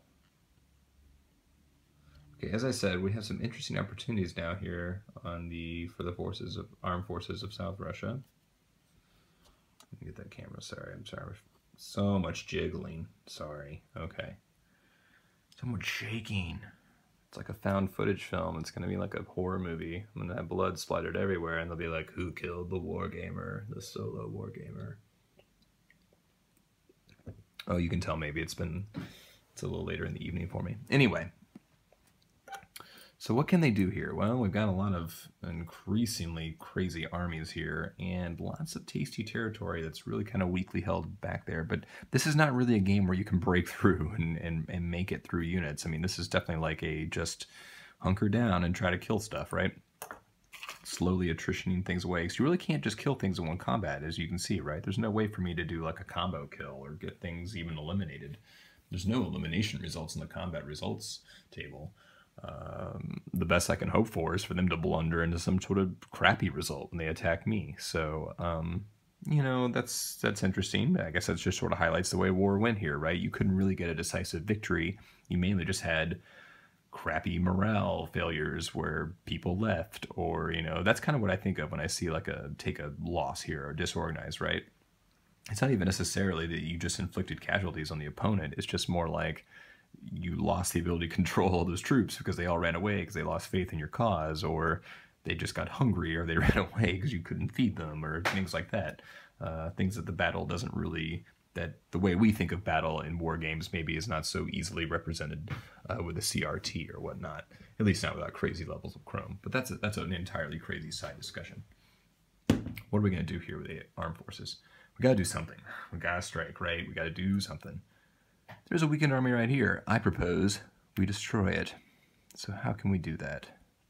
Okay, as I said, we have some interesting opportunities now here on the for the forces of armed forces of South Russia. Let me get that camera. Sorry, I'm sorry. So much jiggling. Sorry. Okay. So much shaking. It's like a found footage film. It's going to be like a horror movie. I'm going to have blood splattered everywhere, and they'll be like, who killed the wargamer, the solo wargamer? Oh, you can tell maybe it's been, it's a little later in the evening for me. Anyway, So what can they do here? Well, we've got a lot of increasingly crazy armies here and lots of tasty territory that's really kind of weakly held back there. But this is not really a game where you can break through and, and, and make it through units. I mean, this is definitely like a just hunker down and try to kill stuff, right? Slowly attritioning things away. So you really can't just kill things in one combat, as you can see, right? There's no way for me to do like a combo kill or get things even eliminated. There's no elimination results in the combat results table. Um, the best I can hope for is for them to blunder into some sort of crappy result when they attack me. So, um, you know, that's that's interesting. I guess that just sort of highlights the way war went here, right? You couldn't really get a decisive victory. You mainly just had crappy morale failures where people left, or, you know, that's kind of what I think of when I see like a take a loss here or disorganized, right? It's not even necessarily that you just inflicted casualties on the opponent. It's just more like you lost the ability to control those troops because they all ran away because they lost faith in your cause, or they just got hungry, or they ran away because you couldn't feed them, or things like that. Uh, things that the battle doesn't really, that the way we think of battle in war games maybe is not so easily represented uh, with a C R T or whatnot. At least not without crazy levels of Chrome. But that's a, that's an entirely crazy side discussion. What are we going to do here with the armed forces? We got to do something. We got to strike, right? We got to do something. There's a weakened army right here. I propose we destroy it. So how can we do that?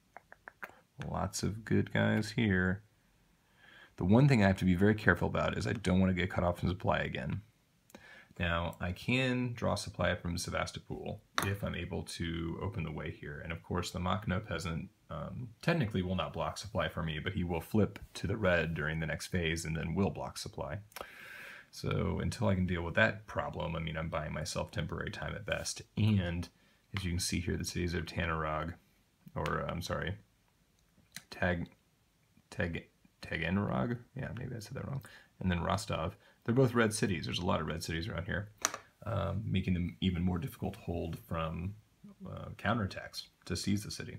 Lots of good guys here. The one thing I have to be very careful about is I don't want to get cut off from supply again. Now, I can draw supply from Sevastopol if I'm able to open the way here. And of course, the Makhno peasant um, technically will not block supply for me, but he will flip to the red during the next phase and then will block supply. So until I can deal with that problem, I mean, I'm buying myself temporary time at best. And as you can see here, the cities of Taganrog, or uh, I'm sorry, Tag, Tag, Taganrog? Yeah, maybe I said that wrong. And then Rostov. They're both red cities. There's a lot of red cities around here, um, making them even more difficult to hold from uh, counterattacks to seize the city.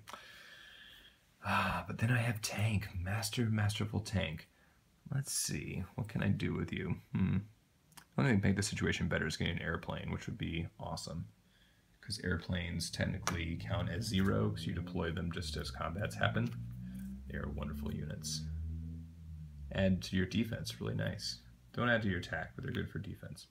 Ah, but then I have tank, master, masterful tank. Let's see, what can I do with you? Hmm. The only thing to make the situation better is getting an airplane, which would be awesome. Because airplanes technically count as zero, because you deploy them just as combats happen. They are wonderful units. Add to your defense, really nice. Don't add to your attack, but they're good for defense.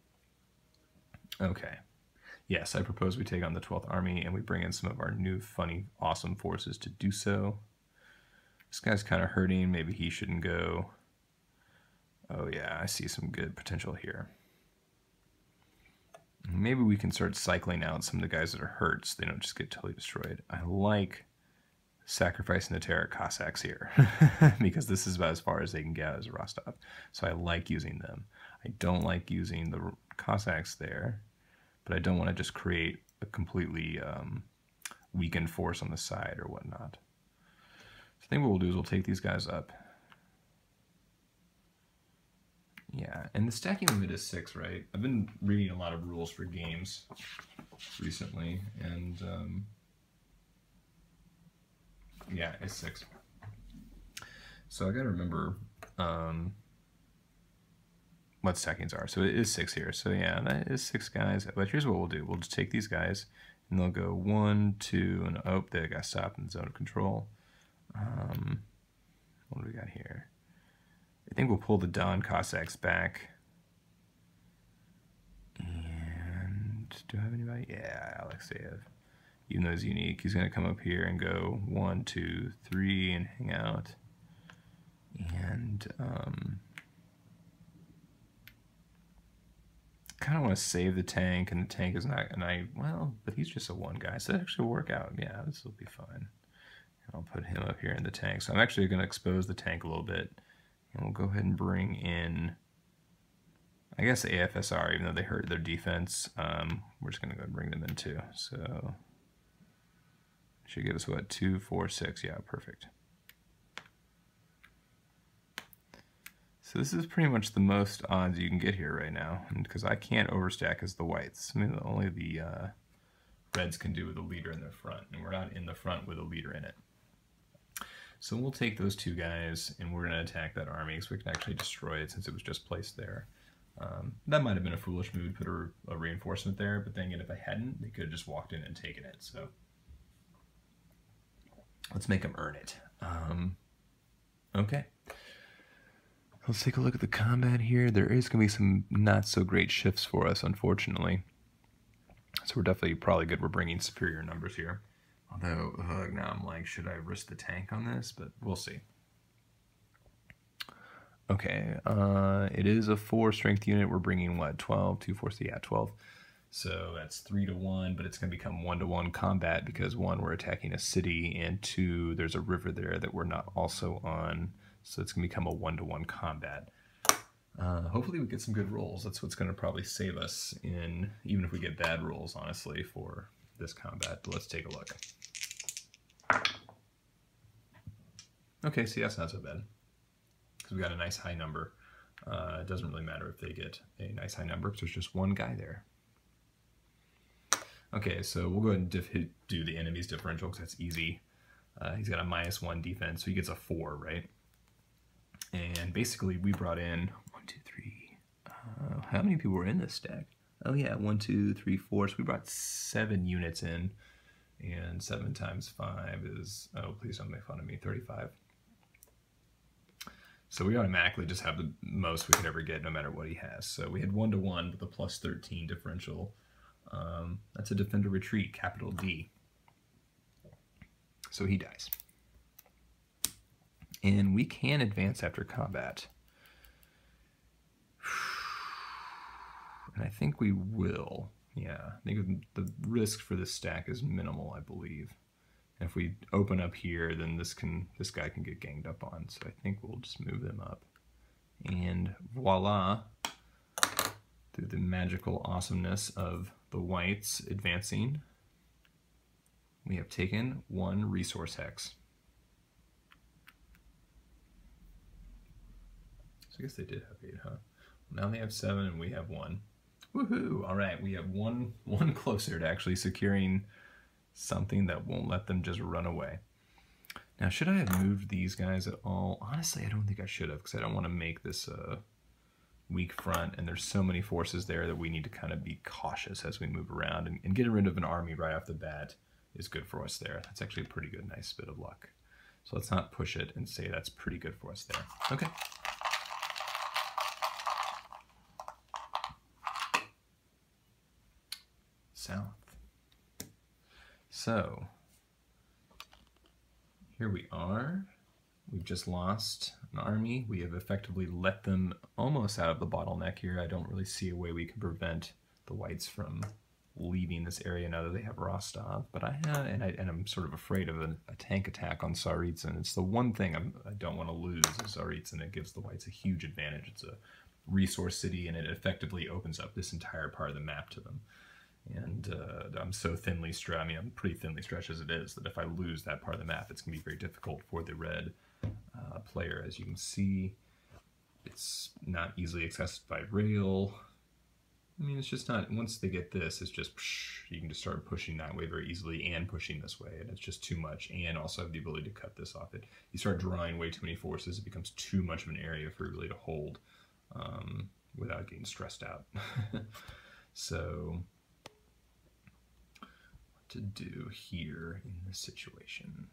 Okay. Yes, I propose we take on the twelfth Army and we bring in some of our new, funny, awesome forces to do so. This guy's kind of hurting. Maybe he shouldn't go. Oh yeah, I see some good potential here. Maybe we can start cycling out some of the guys that are hurt so they don't just get totally destroyed. I like sacrificing the Terra Cossacks here because this is about as far as they can get as Rostov. So I like using them. I don't like using the Cossacks there, but I don't want to just create a completely um, weakened force on the side or whatnot. So I think what we'll do is we'll take these guys up. Yeah, and the stacking limit is six, right? I've been reading a lot of rules for games recently, and um, yeah, it's six. So I gotta remember um, what stackings are. So it is six here. So yeah, that is six guys. But here's what we'll do. We'll just take these guys, and they'll go one, two, and oh, they got stopped in the zone of control. Um, what do we got here? I think we'll pull the Don Cossacks back. And do I have anybody? Yeah, Alexeyev. Even though he's unique, he's going to come up here and go one, two, three, and hang out. And um, kind of want to save the tank, and the tank is not, and I, well, but he's just a one guy, so that actually will work out. Yeah, this will be fine. I'll put him up here in the tank. So I'm actually going to expose the tank a little bit. And we'll go ahead and bring in, I guess, A F S R, even though they hurt their defense. Um, we're just going to go and bring them in too. So should give us, what, two, four, six. Yeah, perfect. So this is pretty much the most odds you can get here right now, because I can't overstack as the whites. I mean, only the uh, reds can do with a leader in their front, and we're not in the front with a leader in it. So we'll take those two guys, and we're going to attack that army, so we can actually destroy it since it was just placed there. Um, that might have been a foolish move, put a, a reinforcement there, but then again, if I hadn't, they could have just walked in and taken it. So Let's make them earn it. Um, okay. Let's take a look at the combat here. There is going to be some not so great shifts for us, unfortunately. So we're definitely probably good we're bringing superior numbers here. Although, uh, now I'm like, should I risk the tank on this? But we'll see. Okay, uh, it is a four strength unit. We're bringing what, twelve, two, four, so yeah, twelve. So that's three to one, but it's going to become one to one combat because one, we're attacking a city, and two, there's a river there that we're not also on. So it's going to become a one to one combat. Uh, hopefully we get some good rolls. That's what's going to probably save us in, even if we get bad rolls, honestly, for this combat. But let's take a look. Okay, see, that's not so bad. Because we got a nice high number. Uh, it doesn't really matter if they get a nice high number because there's just one guy there. Okay, so we'll go ahead and diff do the enemy's differential because that's easy. Uh, he's got a minus one defense, so he gets a four, right? And basically we brought in one, two, three. Uh, how many people were in this stack? Oh yeah, one, two, three, four. So we brought seven units in, and seven times five is, oh, please don't make fun of me, thirty-five. So we automatically just have the most we could ever get no matter what he has. So we had one to one with a plus thirteen differential. Um, that's a defender retreat, capital D. So he dies. And we can advance after combat. And I think we will. Yeah, I think the risk for this stack is minimal, I believe. And if we open up here, then this can this guy can get ganged up on. So I think we'll just move them up. And voila, through the magical awesomeness of the whites advancing, we have taken one resource hex. So I guess they did have eight, huh? Now they have seven and we have one. Woohoo! All right, we have one one closer to actually securing something that won't let them just run away. Now, should I have moved these guys at all? Honestly, I don't think I should have, because I don't want to make this a weak front, and there's so many forces there that we need to kind of be cautious as we move around, and, and getting rid of an army right off the bat is good for us there. That's actually a pretty good, nice bit of luck. So let's not push it and say that's pretty good for us there. Okay. South. So, here we are. We've just lost an army. We have effectively let them almost out of the bottleneck here. I don't really see a way we can prevent the whites from leaving this area now that they have Rostov. But I have, and, I, and I'm sort of afraid of a, a tank attack on Tsaritsyn. It's the one thing I'm, I don't want to lose is Tsaritsyn. It gives the whites a huge advantage. It's a resource city, and it effectively opens up this entire part of the map to them. And uh, I'm so thinly stretched, I mean, I'm pretty thinly stretched as it is, that if I lose that part of the map, it's going to be very difficult for the red uh, player. As you can see, it's not easily accessed by rail. I mean, it's just not, once they get this, it's just, psh, you can just start pushing that way very easily and pushing this way, and it's just too much, and also have the ability to cut this off. It, you start drawing way too many forces, it becomes too much of an area for you really to hold um, without getting stressed out. So, to do here in this situation.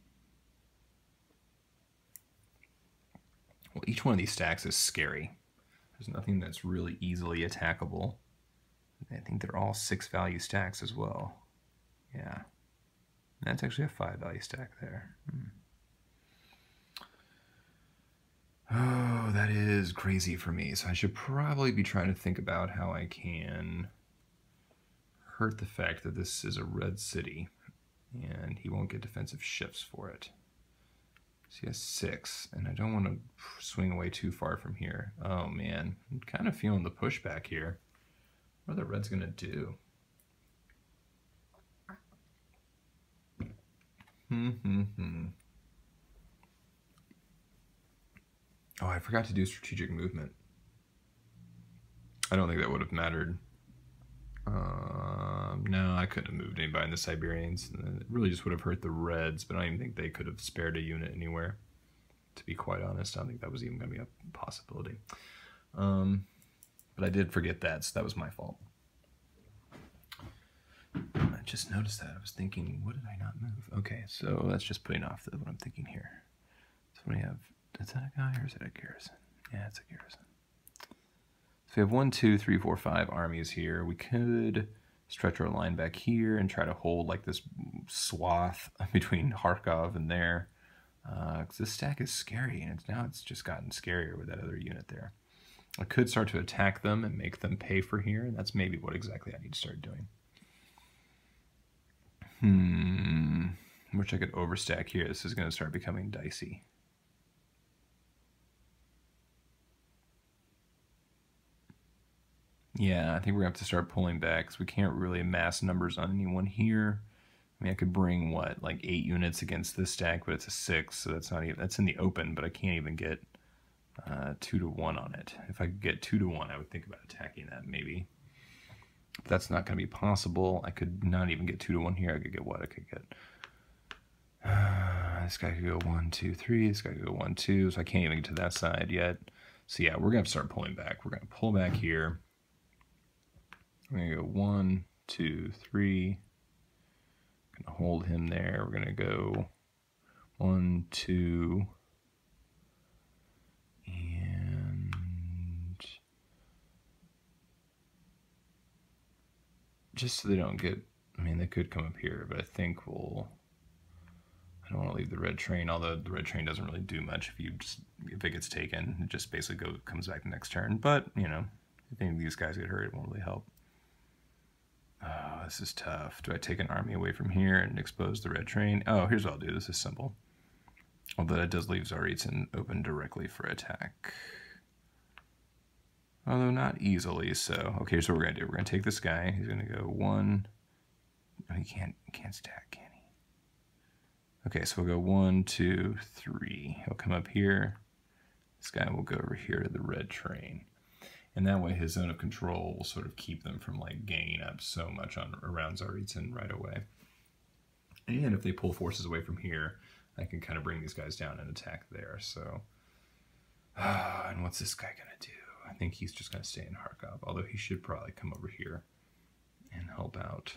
Well, each one of these stacks is scary. There's nothing that's really easily attackable. I think they're all six value stacks as well. Yeah. That's actually a five value stack there. Hmm. Oh, that is crazy for me. So I should probably be trying to think about how I can hurt the fact that this is a red city and he won't get defensive shifts for it. So he has six, and I don't want to swing away too far from here. Oh man, I'm kind of feeling the pushback here. What are the reds gonna do? Hmm, hmm, hmm. Oh, I forgot to do strategic movement. I don't think that would have mattered. Um, no, I couldn't have moved anybody in the Siberians. It really just would have hurt the reds, but I don't even think they could have spared a unit anywhere. To be quite honest, I don't think that was even going to be a possibility. Um, but I did forget that, so that was my fault. I just noticed that. I was thinking, what did I not move? Okay, so that's just putting off the, what I'm thinking here. So we have, is that a guy or is it a garrison? Yeah, it's a garrison. So we have one, two, three, four, five armies here. We could stretch our line back here and try to hold like this swath between Kharkov and there. Because uh, this stack is scary, and it's, now it's just gotten scarier with that other unit there. I could start to attack them and make them pay for here, and that's maybe what exactly I need to start doing. Hmm. I wish I could overstack here. This is going to start becoming dicey. Yeah, I think we're going to have to start pulling back because we can't really amass numbers on anyone here. I mean, I could bring, what, like eight units against this stack, but it's a six, so that's not even, that's in the open, but I can't even get uh, two to one on it. If I could get two to one, I would think about attacking that, maybe. But that's not going to be possible. I could not even get two to one here. I could get what? I could get... Uh, this guy could go one, two, three. This guy could go one, two, so I can't even get to that side yet. So yeah, we're going to have to start pulling back. We're going to pull back here. We're going to go one, two, three. Going to hold him there. We're going to go one, two, and just so they don't get, I mean, they could come up here, but I think we'll, I don't want to leave the red train, although the red train doesn't really do much if you just, if it gets taken, it just basically go, comes back the next turn. But, you know, if any of these guys get hurt, it won't really help. Oh, this is tough. Do I take an army away from here and expose the red train? Oh, here's what I'll do. This is simple. Although that does leave Tsaritsyn open directly for attack. Although not easily, so... Okay, so what we're going to do. We're going to take this guy. He's going to go one... Oh, he can't, he can't stack, can he? Okay, so we'll go one, two, three. He'll come up here. This guy will go over here to the red train. And that way his zone of control will sort of keep them from like ganging up so much on around Tsaritsyn right away. And if they pull forces away from here, I can kind of bring these guys down and attack there. So, uh, and what's this guy going to do? I think he's just going to stay in Kharkov, although he should probably come over here and help out.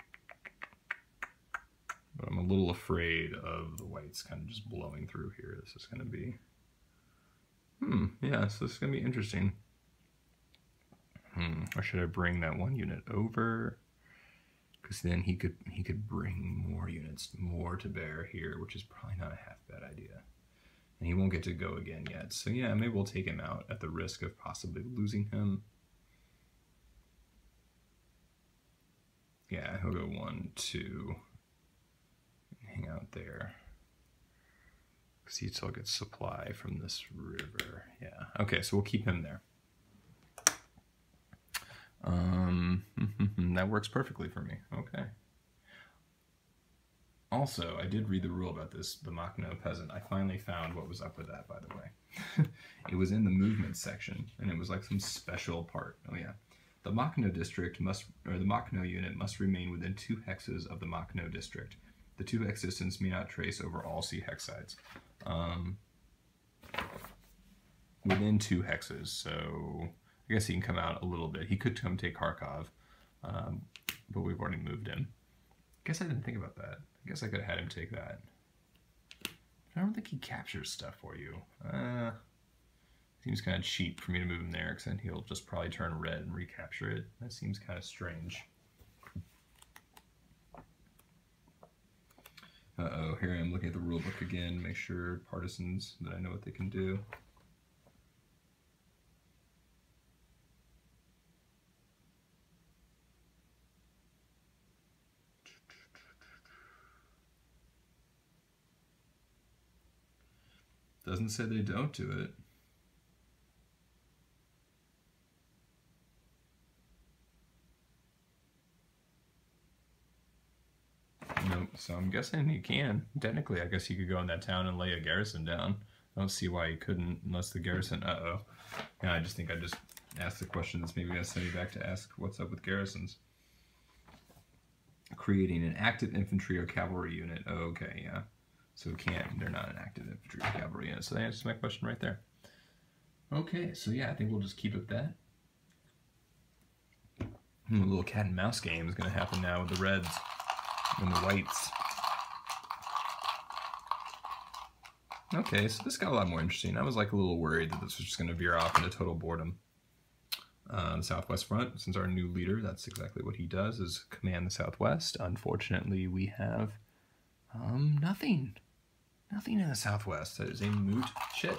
But I'm a little afraid of the whites kind of just blowing through here. This is going to be, hmm, yeah, so this is going to be interesting. Hmm. Or should I bring that one unit over? Because then he could he could bring more units, more to bear here, which is probably not a half bad idea. And he won't get to go again yet. So yeah, maybe we'll take him out at the risk of possibly losing him. Yeah, he'll go one, two, hang out there. Because he still gets supply from this river. Yeah. Okay, so we'll keep him there. Um, that works perfectly for me. Okay. Also, I did read the rule about this, the Makhno peasant. I finally found what was up with that, by the way. It was in the movement section, and it was like some special part. Oh yeah. The Makhno district must, or the Makhno unit must remain within two hexes of the Makhno district. The two hex distance may not trace over all C hex sides. Um, within two hexes, so... I guess he can come out a little bit. He could come take Kharkov, um, but we've already moved him. I guess I didn't think about that. I guess I could have had him take that. I don't think he captures stuff for you. Uh, seems kind of cheap for me to move him there, because then he'll just probably turn red and recapture it. That seems kind of strange. Uh-oh, here I am looking at the rulebook again, make sure partisans, that I know what they can do. Doesn't say they don't do it. Nope, so I'm guessing he can. Technically, I guess he could go in that town and lay a garrison down. I don't see why he couldn't, unless the garrison, uh-oh. Yeah, I just think I just asked the question that's maybe going to send me back to ask what's up with garrisons. Creating an active infantry or cavalry unit. Oh, okay, yeah. So it can't, they're not an active infantry or cavalry unit. So that answers my question right there. Okay, so yeah, I think we'll just keep it at that. Hmm, a little cat and mouse game is going to happen now with the reds. when the whites. Okay, so this got a lot more interesting. I was like a little worried that this was just going to veer off into total boredom. Uh, the Southwest Front, since our new leader, that's exactly what he does, is command the Southwest. Unfortunately, we have um, nothing. Nothing in the Southwest. That is a moot shit.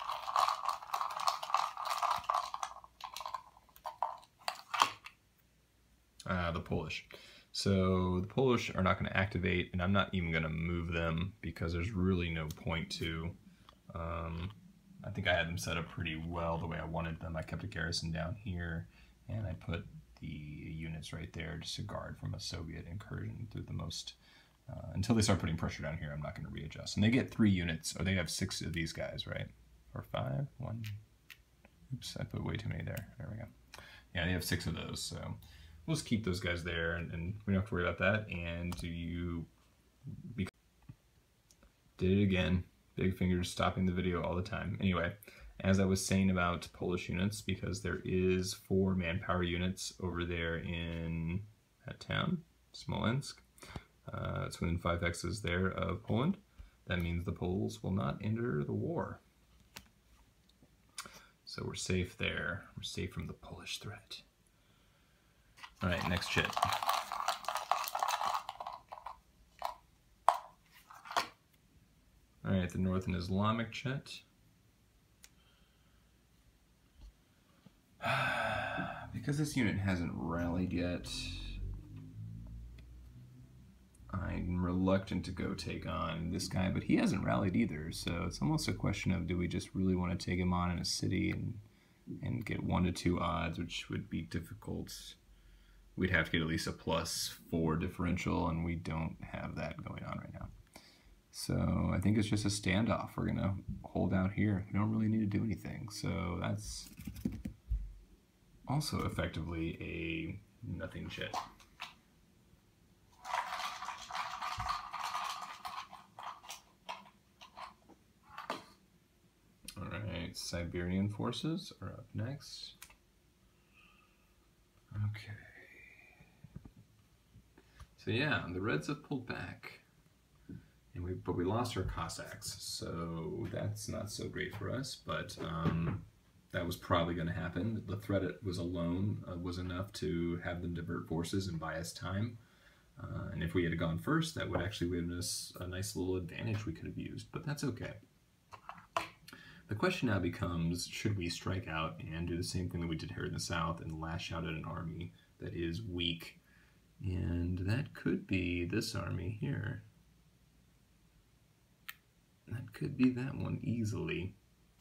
Uh, the Polish. So the Polish are not going to activate, and I'm not even going to move them because there's really no point to. Um, I think I had them set up pretty well the way I wanted them. I kept a garrison down here, and I put the units right there just to guard from a Soviet incursion through the most. Uh, until they start putting pressure down here, I'm not going to readjust. And they get three units, or they have six of these guys, right? Or five? One. Oops, I put way too many there. There we go. Yeah, they have six of those, so we'll just keep those guys there, and, and we don't have to worry about that. And do you... Did it again. Big fingers stopping the video all the time. Anyway, as I was saying about Polish units, because there is four manpower units over there in that town, Smolensk. Uh, it's within five hexes there of Poland. That means the Poles will not enter the war. So we're safe there. We're safe from the Polish threat. All right, next chit. All right, the Northern Islamic chit. Because this unit hasn't rallied yet, I'm reluctant to go take on this guy, but he hasn't rallied either, so it's almost a question of do we just really want to take him on in a city and and get one to two odds, which would be difficult. We'd have to get at least a plus four differential, and we don't have that going on right now. So I think it's just a standoff. We're gonna hold out here. We don't really need to do anything, so that's also effectively a nothing chit. Alright, Siberian forces are up next. Okay. So yeah, the Reds have pulled back. And we, but we lost our Cossacks, so that's not so great for us, but um, that was probably going to happen. The threat was alone uh, was enough to have them divert forces and buy us time. Uh, and if we had gone first, that would actually have given us a nice little advantage we could have used, but that's okay. The question now becomes, should we strike out and do the same thing that we did here in the south and lash out at an army that is weak? And that could be this army here. That could be that one easily.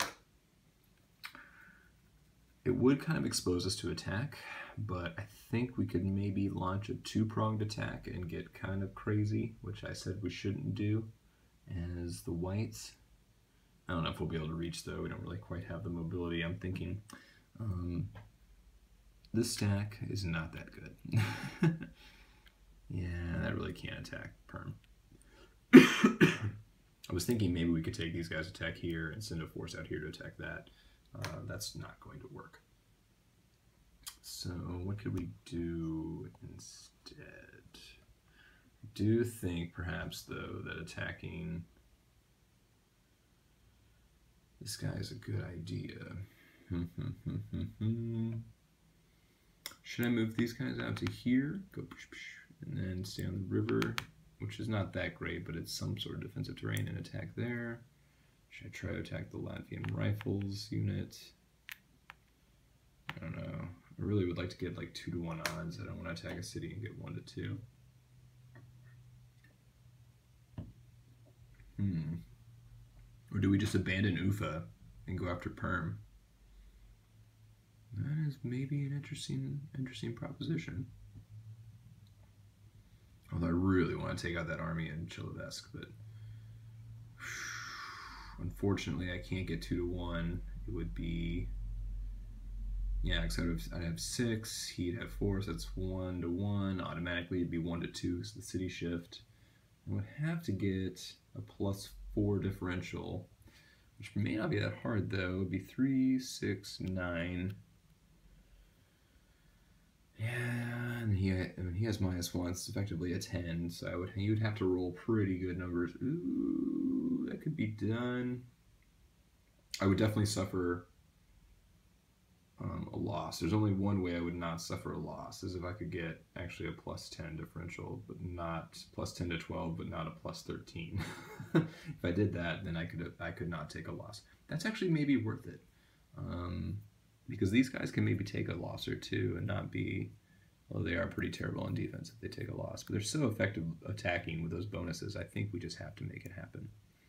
It would kind of expose us to attack, but I think we could maybe launch a two-pronged attack and get kind of crazy, which I said we shouldn't do, as the whites. I don't know if we'll be able to reach, though. We don't really quite have the mobility. I'm thinking um, this stack is not that good. Yeah, that really can't attack Perm. I was thinking maybe we could take these guys attack here and send a force out here to attack that. Uh, that's not going to work. So what could we do instead? I do think perhaps, though, that attacking this guy is a good idea. Should I move these guys out to here? Go and then stay on the river, which is not that great, but it's some sort of defensive terrain, and attack there. Should I try to attack the Latvian rifles unit? I don't know. I really would like to get like two to one odds. I don't want to attack a city and get one to two. Hmm. Or do we just abandon Ufa and go after Perm? That is maybe an interesting, interesting proposition. Although I really want to take out that army in Chilovsk, but unfortunately I can't get two to one. It would be, yeah, because I'd have, I'd have six, he'd have four, so that's one to one. Automatically it'd be one to two, so the city shift. I would have to get a plus four differential, which may not be that hard though. It would be three, six, nine. Yeah, and he I mean, he has minus one. It's effectively a ten, so I would he would have to roll pretty good numbers. Ooh, that could be done. I would definitely suffer um, a loss. There's only one way I would not suffer a loss, is if I could get actually a plus ten differential, but not plus ten to twelve, but not a plus thirteen. If I did that, then I could I could not take a loss. That's actually maybe worth it. Um, because these guys can maybe take a loss or two and not be, well, they are pretty terrible on defense if they take a loss, but they're so effective attacking with those bonuses. I think we just have to make it happen.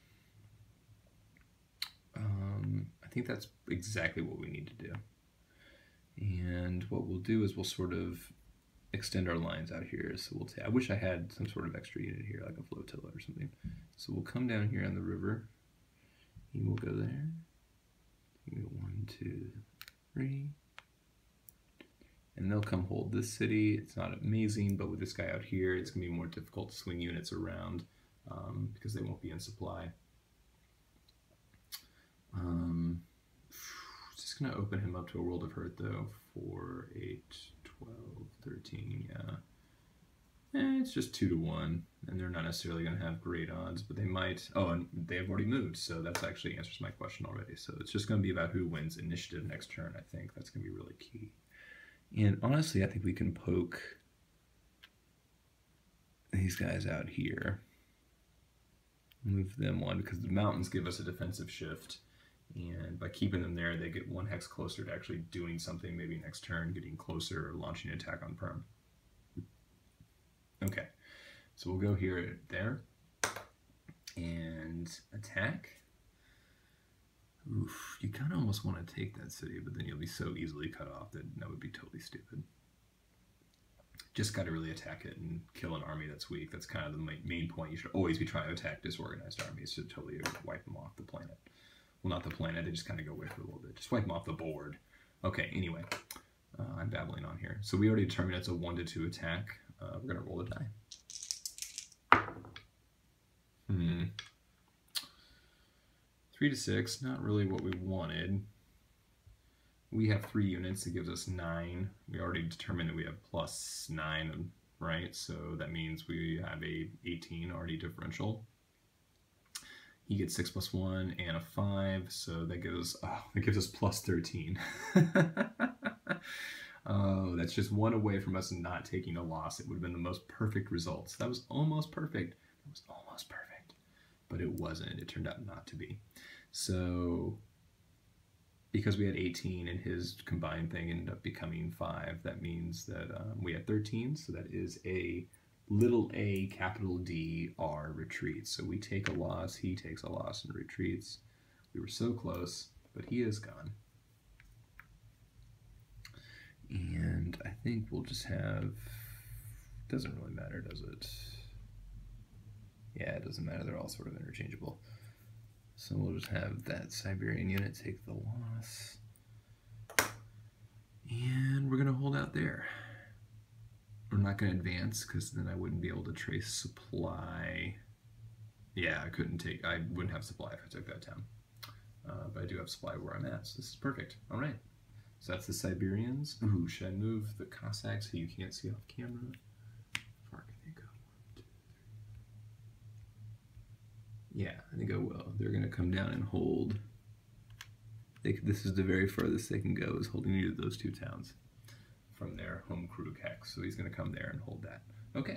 Um, I think that's exactly what we need to do. And what we'll do is we'll sort of extend our lines out here. So we'll take, I wish I had some sort of extra unit here, like a flotilla or something. So we'll come down here on the river. And we'll go there. We'll go one, two, three. And they'll come hold this city. It's not amazing, but with this guy out here, it's going to be more difficult to swing units around um, because they won't be in supply. Um, just going to open him up to a world of hurt, though. four, eight, twelve, thirteen, yeah. Eh, it's just two to one, and they're not necessarily going to have great odds, but they might. Oh, and they've already moved, so that's actually answers my question already. So it's just going to be about who wins initiative next turn, I think. That's going to be really key. And honestly, I think we can poke these guys out here. Move them one, because the mountains give us a defensive shift. And by keeping them there, they get one hex closer to actually doing something maybe next turn, getting closer or launching an attack on Perm. Okay, so we'll go here, there, and attack. Oof, you kind of almost want to take that city, but then you'll be so easily cut off that that would be totally stupid. Just got to really attack it and kill an army that's weak. That's kind of the main point. You should always be trying to attack disorganized armies to totally wipe them off the planet. Well, not the planet, they just kind of go away for a little bit. Just wipe them off the board. Okay, anyway, uh, I'm babbling on here. So we already determined it's a one to two attack. Uh, we're going to roll a die. Hmm. Three to six, not really what we wanted. We have three units, that gives us nine. We already determined that we have plus nine, right? So that means we have a eighteen already differential. He gets six plus one and a five, so that gives oh, that gives us plus thirteen. Oh, that's just one away from us not taking a loss. It would have been the most perfect results. That was almost perfect. That was almost perfect, but it wasn't. It turned out not to be. So because we had eighteen and his combined thing ended up becoming five, that means that um, we had thirteen. So that is a little a capital D R retreat. So we take a loss, he takes a loss and retreats. We were so close, but he is gone. And I think we'll just have, doesn't really matter, does it? Yeah, it doesn't matter, they're all sort of interchangeable. So we'll just have that Siberian unit take the loss. And we're gonna hold out there. We're not gonna advance because then I wouldn't be able to trace supply. Yeah, I couldn't take, I wouldn't have supply if I took that town. Uh, but I do have supply where I'm at, so this is perfect. All right. So that's the Siberians. Ooh, should I move the Cossacks so you can't see off camera? How far can they go? One, two, three. Yeah, I think I will. They're going to come down and hold. They, this is the very furthest they can go, is holding either of those two towns from their home crew hex. So he's going to come there and hold that. Okay.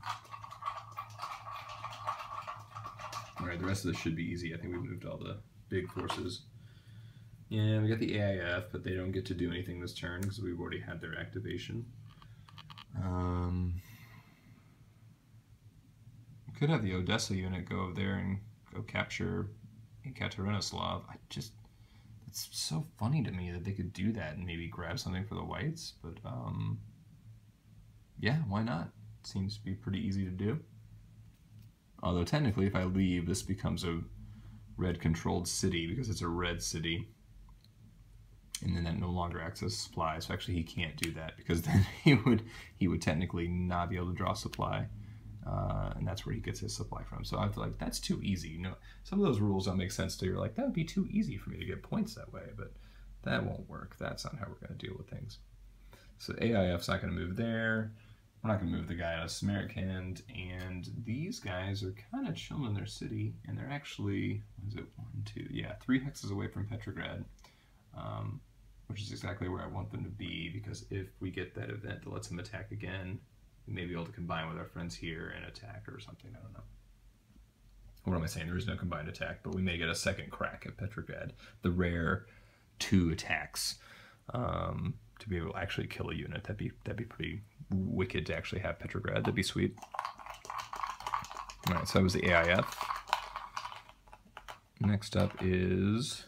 All right, the rest of this should be easy. I think we've moved all the big forces. Yeah, we got the A I F, but they don't get to do anything this turn because we've already had their activation. Um, we could have the Odessa unit go over there and go capture Ekaterinoslav. I just, it's so funny to me that they could do that and maybe grab something for the whites, but um, yeah, why not? Seems to be pretty easy to do. Although technically if I leave, this becomes a red-controlled city because it's a red city. And then that no longer acts as supply. So actually he can't do that because then he would he would technically not be able to draw supply. Uh, and that's where he gets his supply from. So I feel like that's too easy. You know, some of those rules don't make sense to you. You're like, that would be too easy for me to get points that way, but that won't work. That's not how we're going to deal with things. So A I F's not going to move there. We're not going to move the guy out of Samarkand. And these guys are kind of chilling in their city. And they're actually, what is it, one, two, yeah, three hexes away from Petrograd. Um, which is exactly where I want them to be, because if we get that event that lets them attack again, we may be able to combine with our friends here and attack or something, I don't know. What am I saying? There is no combined attack, but we may get a second crack at Petrograd. The rare two attacks um, to be able to actually kill a unit. That'd be, that'd be pretty wicked to actually have Petrograd. That'd be sweet. All right, so that was the A I F. Next up is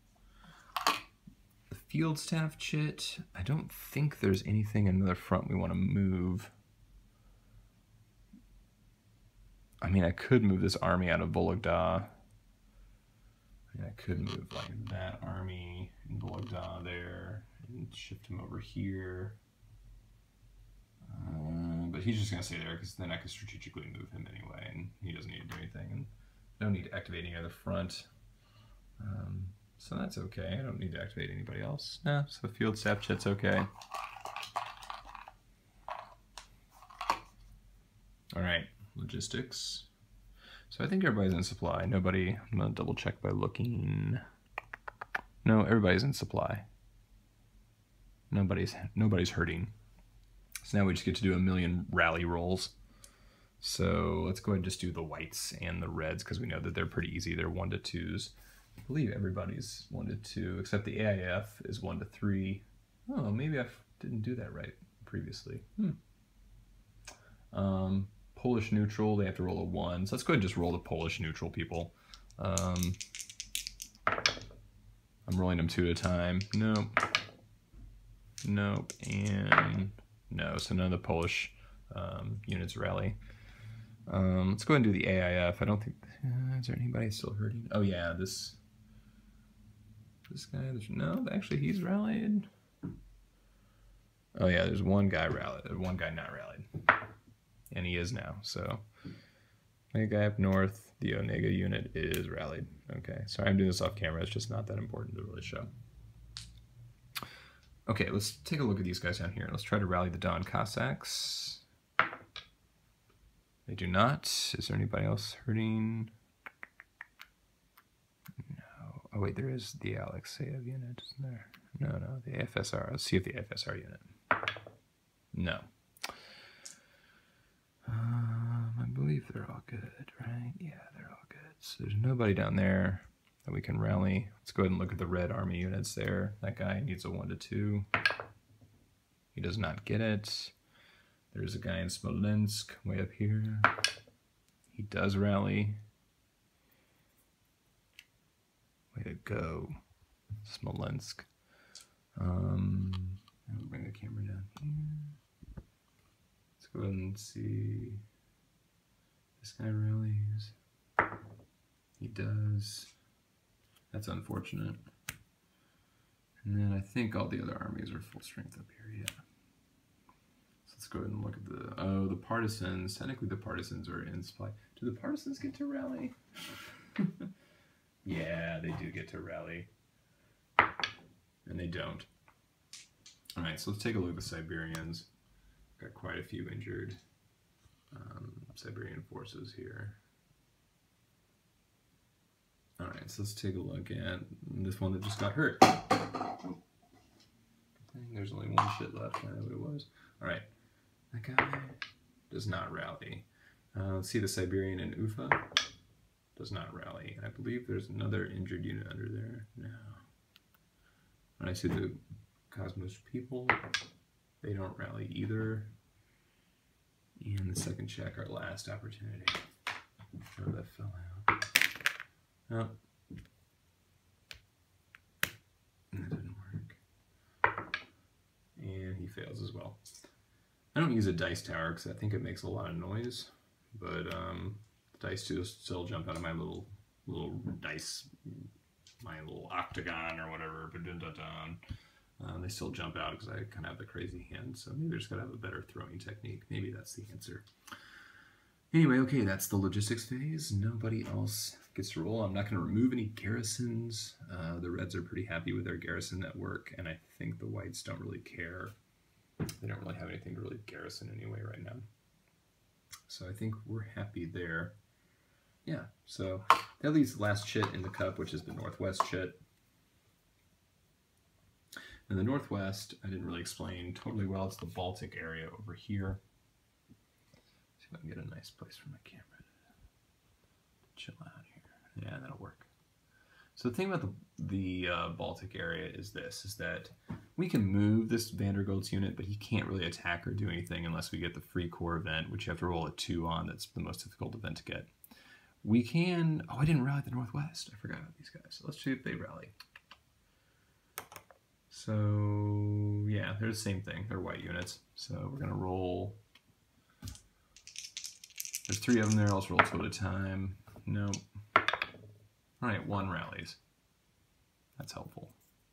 the field staff chit. I don't think there's anything in another front we want to move. I mean, I could move this army out of Vologda. I mean, I could move like that army in Vologda there and shift him over here. Uh, but he's just going to stay there because then I could strategically move him anyway, and he doesn't need to do anything. And I don't need to activate any other front. Um, so that's okay. I don't need to activate anybody else. No, so field staff chit's okay. All right. Logistics. So I think everybody's in supply. Nobody, I'm gonna double check by looking. No, everybody's in supply. Nobody's nobody's hurting. So now we just get to do a million rally rolls. So let's go ahead and just do the whites and the reds because we know that they're pretty easy. They're one to twos. I believe everybody's one to two, except the A I F is one to three. Oh, maybe I didn't do that right previously. Hmm. Um, Polish neutral, they have to roll a one. So let's go ahead and just roll the Polish neutral people. Um, I'm rolling them two at a time. Nope. Nope. And no. So none of the Polish um, units rally. Um, let's go ahead and do the A I F. I don't think... Uh, is there anybody still hurting? Oh yeah, this... This guy... There's, no, actually he's rallied. Oh yeah, there's one guy rallied. One guy not rallied. And he is now, so the guy up north, the Onega unit is rallied. Okay, sorry I'm doing this off camera, it's just not that important to really show. Okay, let's take a look at these guys down here. Let's try to rally the Don Cossacks. They do not. Is there anybody else hurting? No. Oh wait, there is the Alexeyev unit, isn't there? No, no, the A F S R. Let's see if the A F S R unit. No. Um, I believe they're all good, right? Yeah, they're all good. So there's nobody down there that we can rally. Let's go ahead and look at the red army units there. That guy needs a one to two. He does not get it. There's a guy in Smolensk way up here. He does rally. Way to go, Smolensk. Um, I'll bring the camera down here. Go ahead and see. This guy rallies. He does. That's unfortunate. And then I think all the other armies are full strength up here, yeah. So let's go ahead and look at the, oh, the partisans. Technically the partisans are in supply. Do the partisans get to rally? Yeah, they do get to rally. And they don't. All right, so let's take a look at the Siberians. Got quite a few injured um, Siberian forces here. Alright, so let's take a look at this one that just got hurt. There's only one shit left. I know what it was. Alright, that guy does not rally. Uh, let's see the Siberian in Ufa. Does not rally. And I believe there's another injured unit under there. No. And I see the Cosmos people. They don't rally either. And the second check, our last opportunity. Oh, that fell out. Oh. That didn't work. And he fails as well. I don't use a dice tower because I think it makes a lot of noise. But um, the dice do still jump out of my little little dice, my little octagon or whatever. Um, they still jump out because I kind of have the crazy hand, so maybe I just gotta have a better throwing technique. Maybe that's the answer. Anyway, okay, that's the logistics phase. Nobody else gets to roll. I'm not going to remove any garrisons. Uh, the Reds are pretty happy with their garrison network, and I think the Whites don't really care. They don't really have anything to really garrison anyway right now. So I think we're happy there. Yeah, so that leaves the last chit in the cup, which is the Northwest chit. And the Northwest, I didn't really explain totally well. It's the Baltic area over here. See if I can get a nice place for my camera to chill out here. Yeah, that'll work. So the thing about the, the uh, Baltic area is this, is that we can move this Vandergild's unit, but he can't really attack or do anything unless we get the free core event, which you have to roll a two on. That's the most difficult event to get. We can, oh, I didn't rally the Northwest. I forgot about these guys. So let's see if they rally. So yeah, they're the same thing. They're white units. So we're gonna roll. There's three of them there. Let's roll two at a time. Nope. All right, one rallies. That's helpful.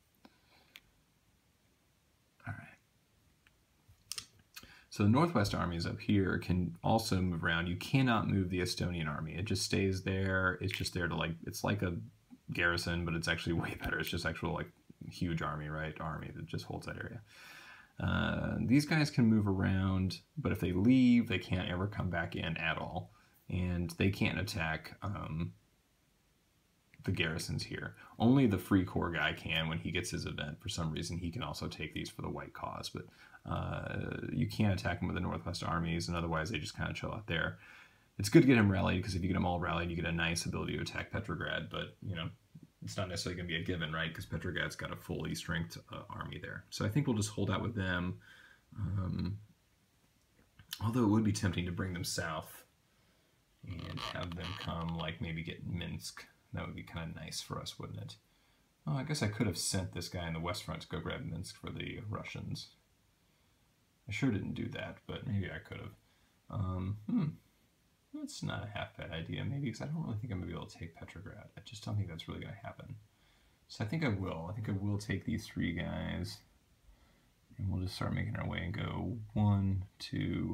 All right. So the Northwest armies up here can also move around. You cannot move the Estonian army. It just stays there. It's just there to like, it's like a garrison, but it's actually way better. It's just actual like huge army, right? Army that just holds that area. Uh, these guys can move around, but if they leave, they can't ever come back in at all. And they can't attack um, the garrisons here. Only the free core guy can when he gets his event. For some reason, he can also take these for the white cause, but uh, you can't attack him with the Northwest armies, and otherwise they just kind of chill out there. It's good to get him rallied, because if you get them all rallied, you get a nice ability to attack Petrograd, but, you know, it's not necessarily going to be a given, right? Because Petrograd's got a fully strength uh, army there. So I think we'll just hold out with them. Um, although it would be tempting to bring them south and have them come, like, maybe get Minsk. That would be kind of nice for us, wouldn't it? Oh, I guess I could have sent this guy in the west front to go grab Minsk for the Russians. I sure didn't do that, but maybe I could have. Um, hmm. That's not a half bad idea, maybe, because I don't really think I'm going to be able to take Petrograd. I just don't think that's really going to happen. So I think I will. I think I will take these three guys, and we'll just start making our way and go one, two,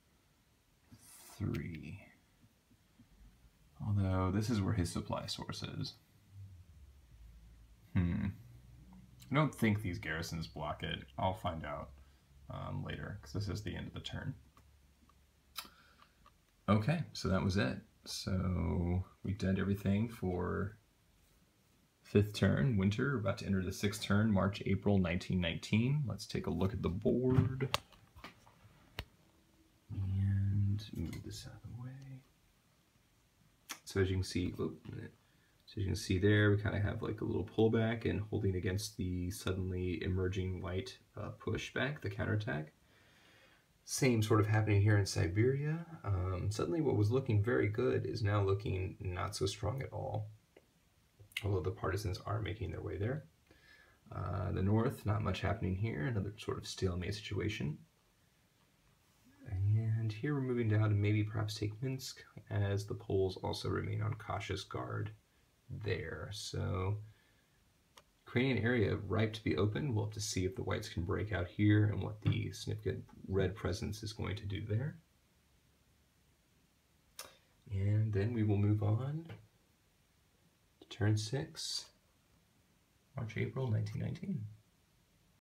three. Although, this is where his supply source is. Hmm. I don't think these garrisons block it. I'll find out um, later, because this is the end of the turn. Okay, so that was it. So we did everything for fifth turn, winter. We're about to enter the sixth turn, March, April nineteen nineteen. Let's take a look at the board. And move this out of the way. So as you can see, oh, so as you can see there, we kind of have like a little pullback and holding against the suddenly emerging white uh, pushback, the counterattack. Same sort of happening here in Siberia. Um, suddenly what was looking very good is now looking not so strong at all, although the partisans are making their way there. Uh, the north, not much happening here, another sort of stalemate situation. And here we're moving down to maybe perhaps take Minsk, as the Poles also remain on cautious guard there. So Ukrainian area ripe to be open. We'll have to see if the whites can break out here and what the significant red presence is going to do there. And then we will move on to turn six, March, April nineteen nineteen.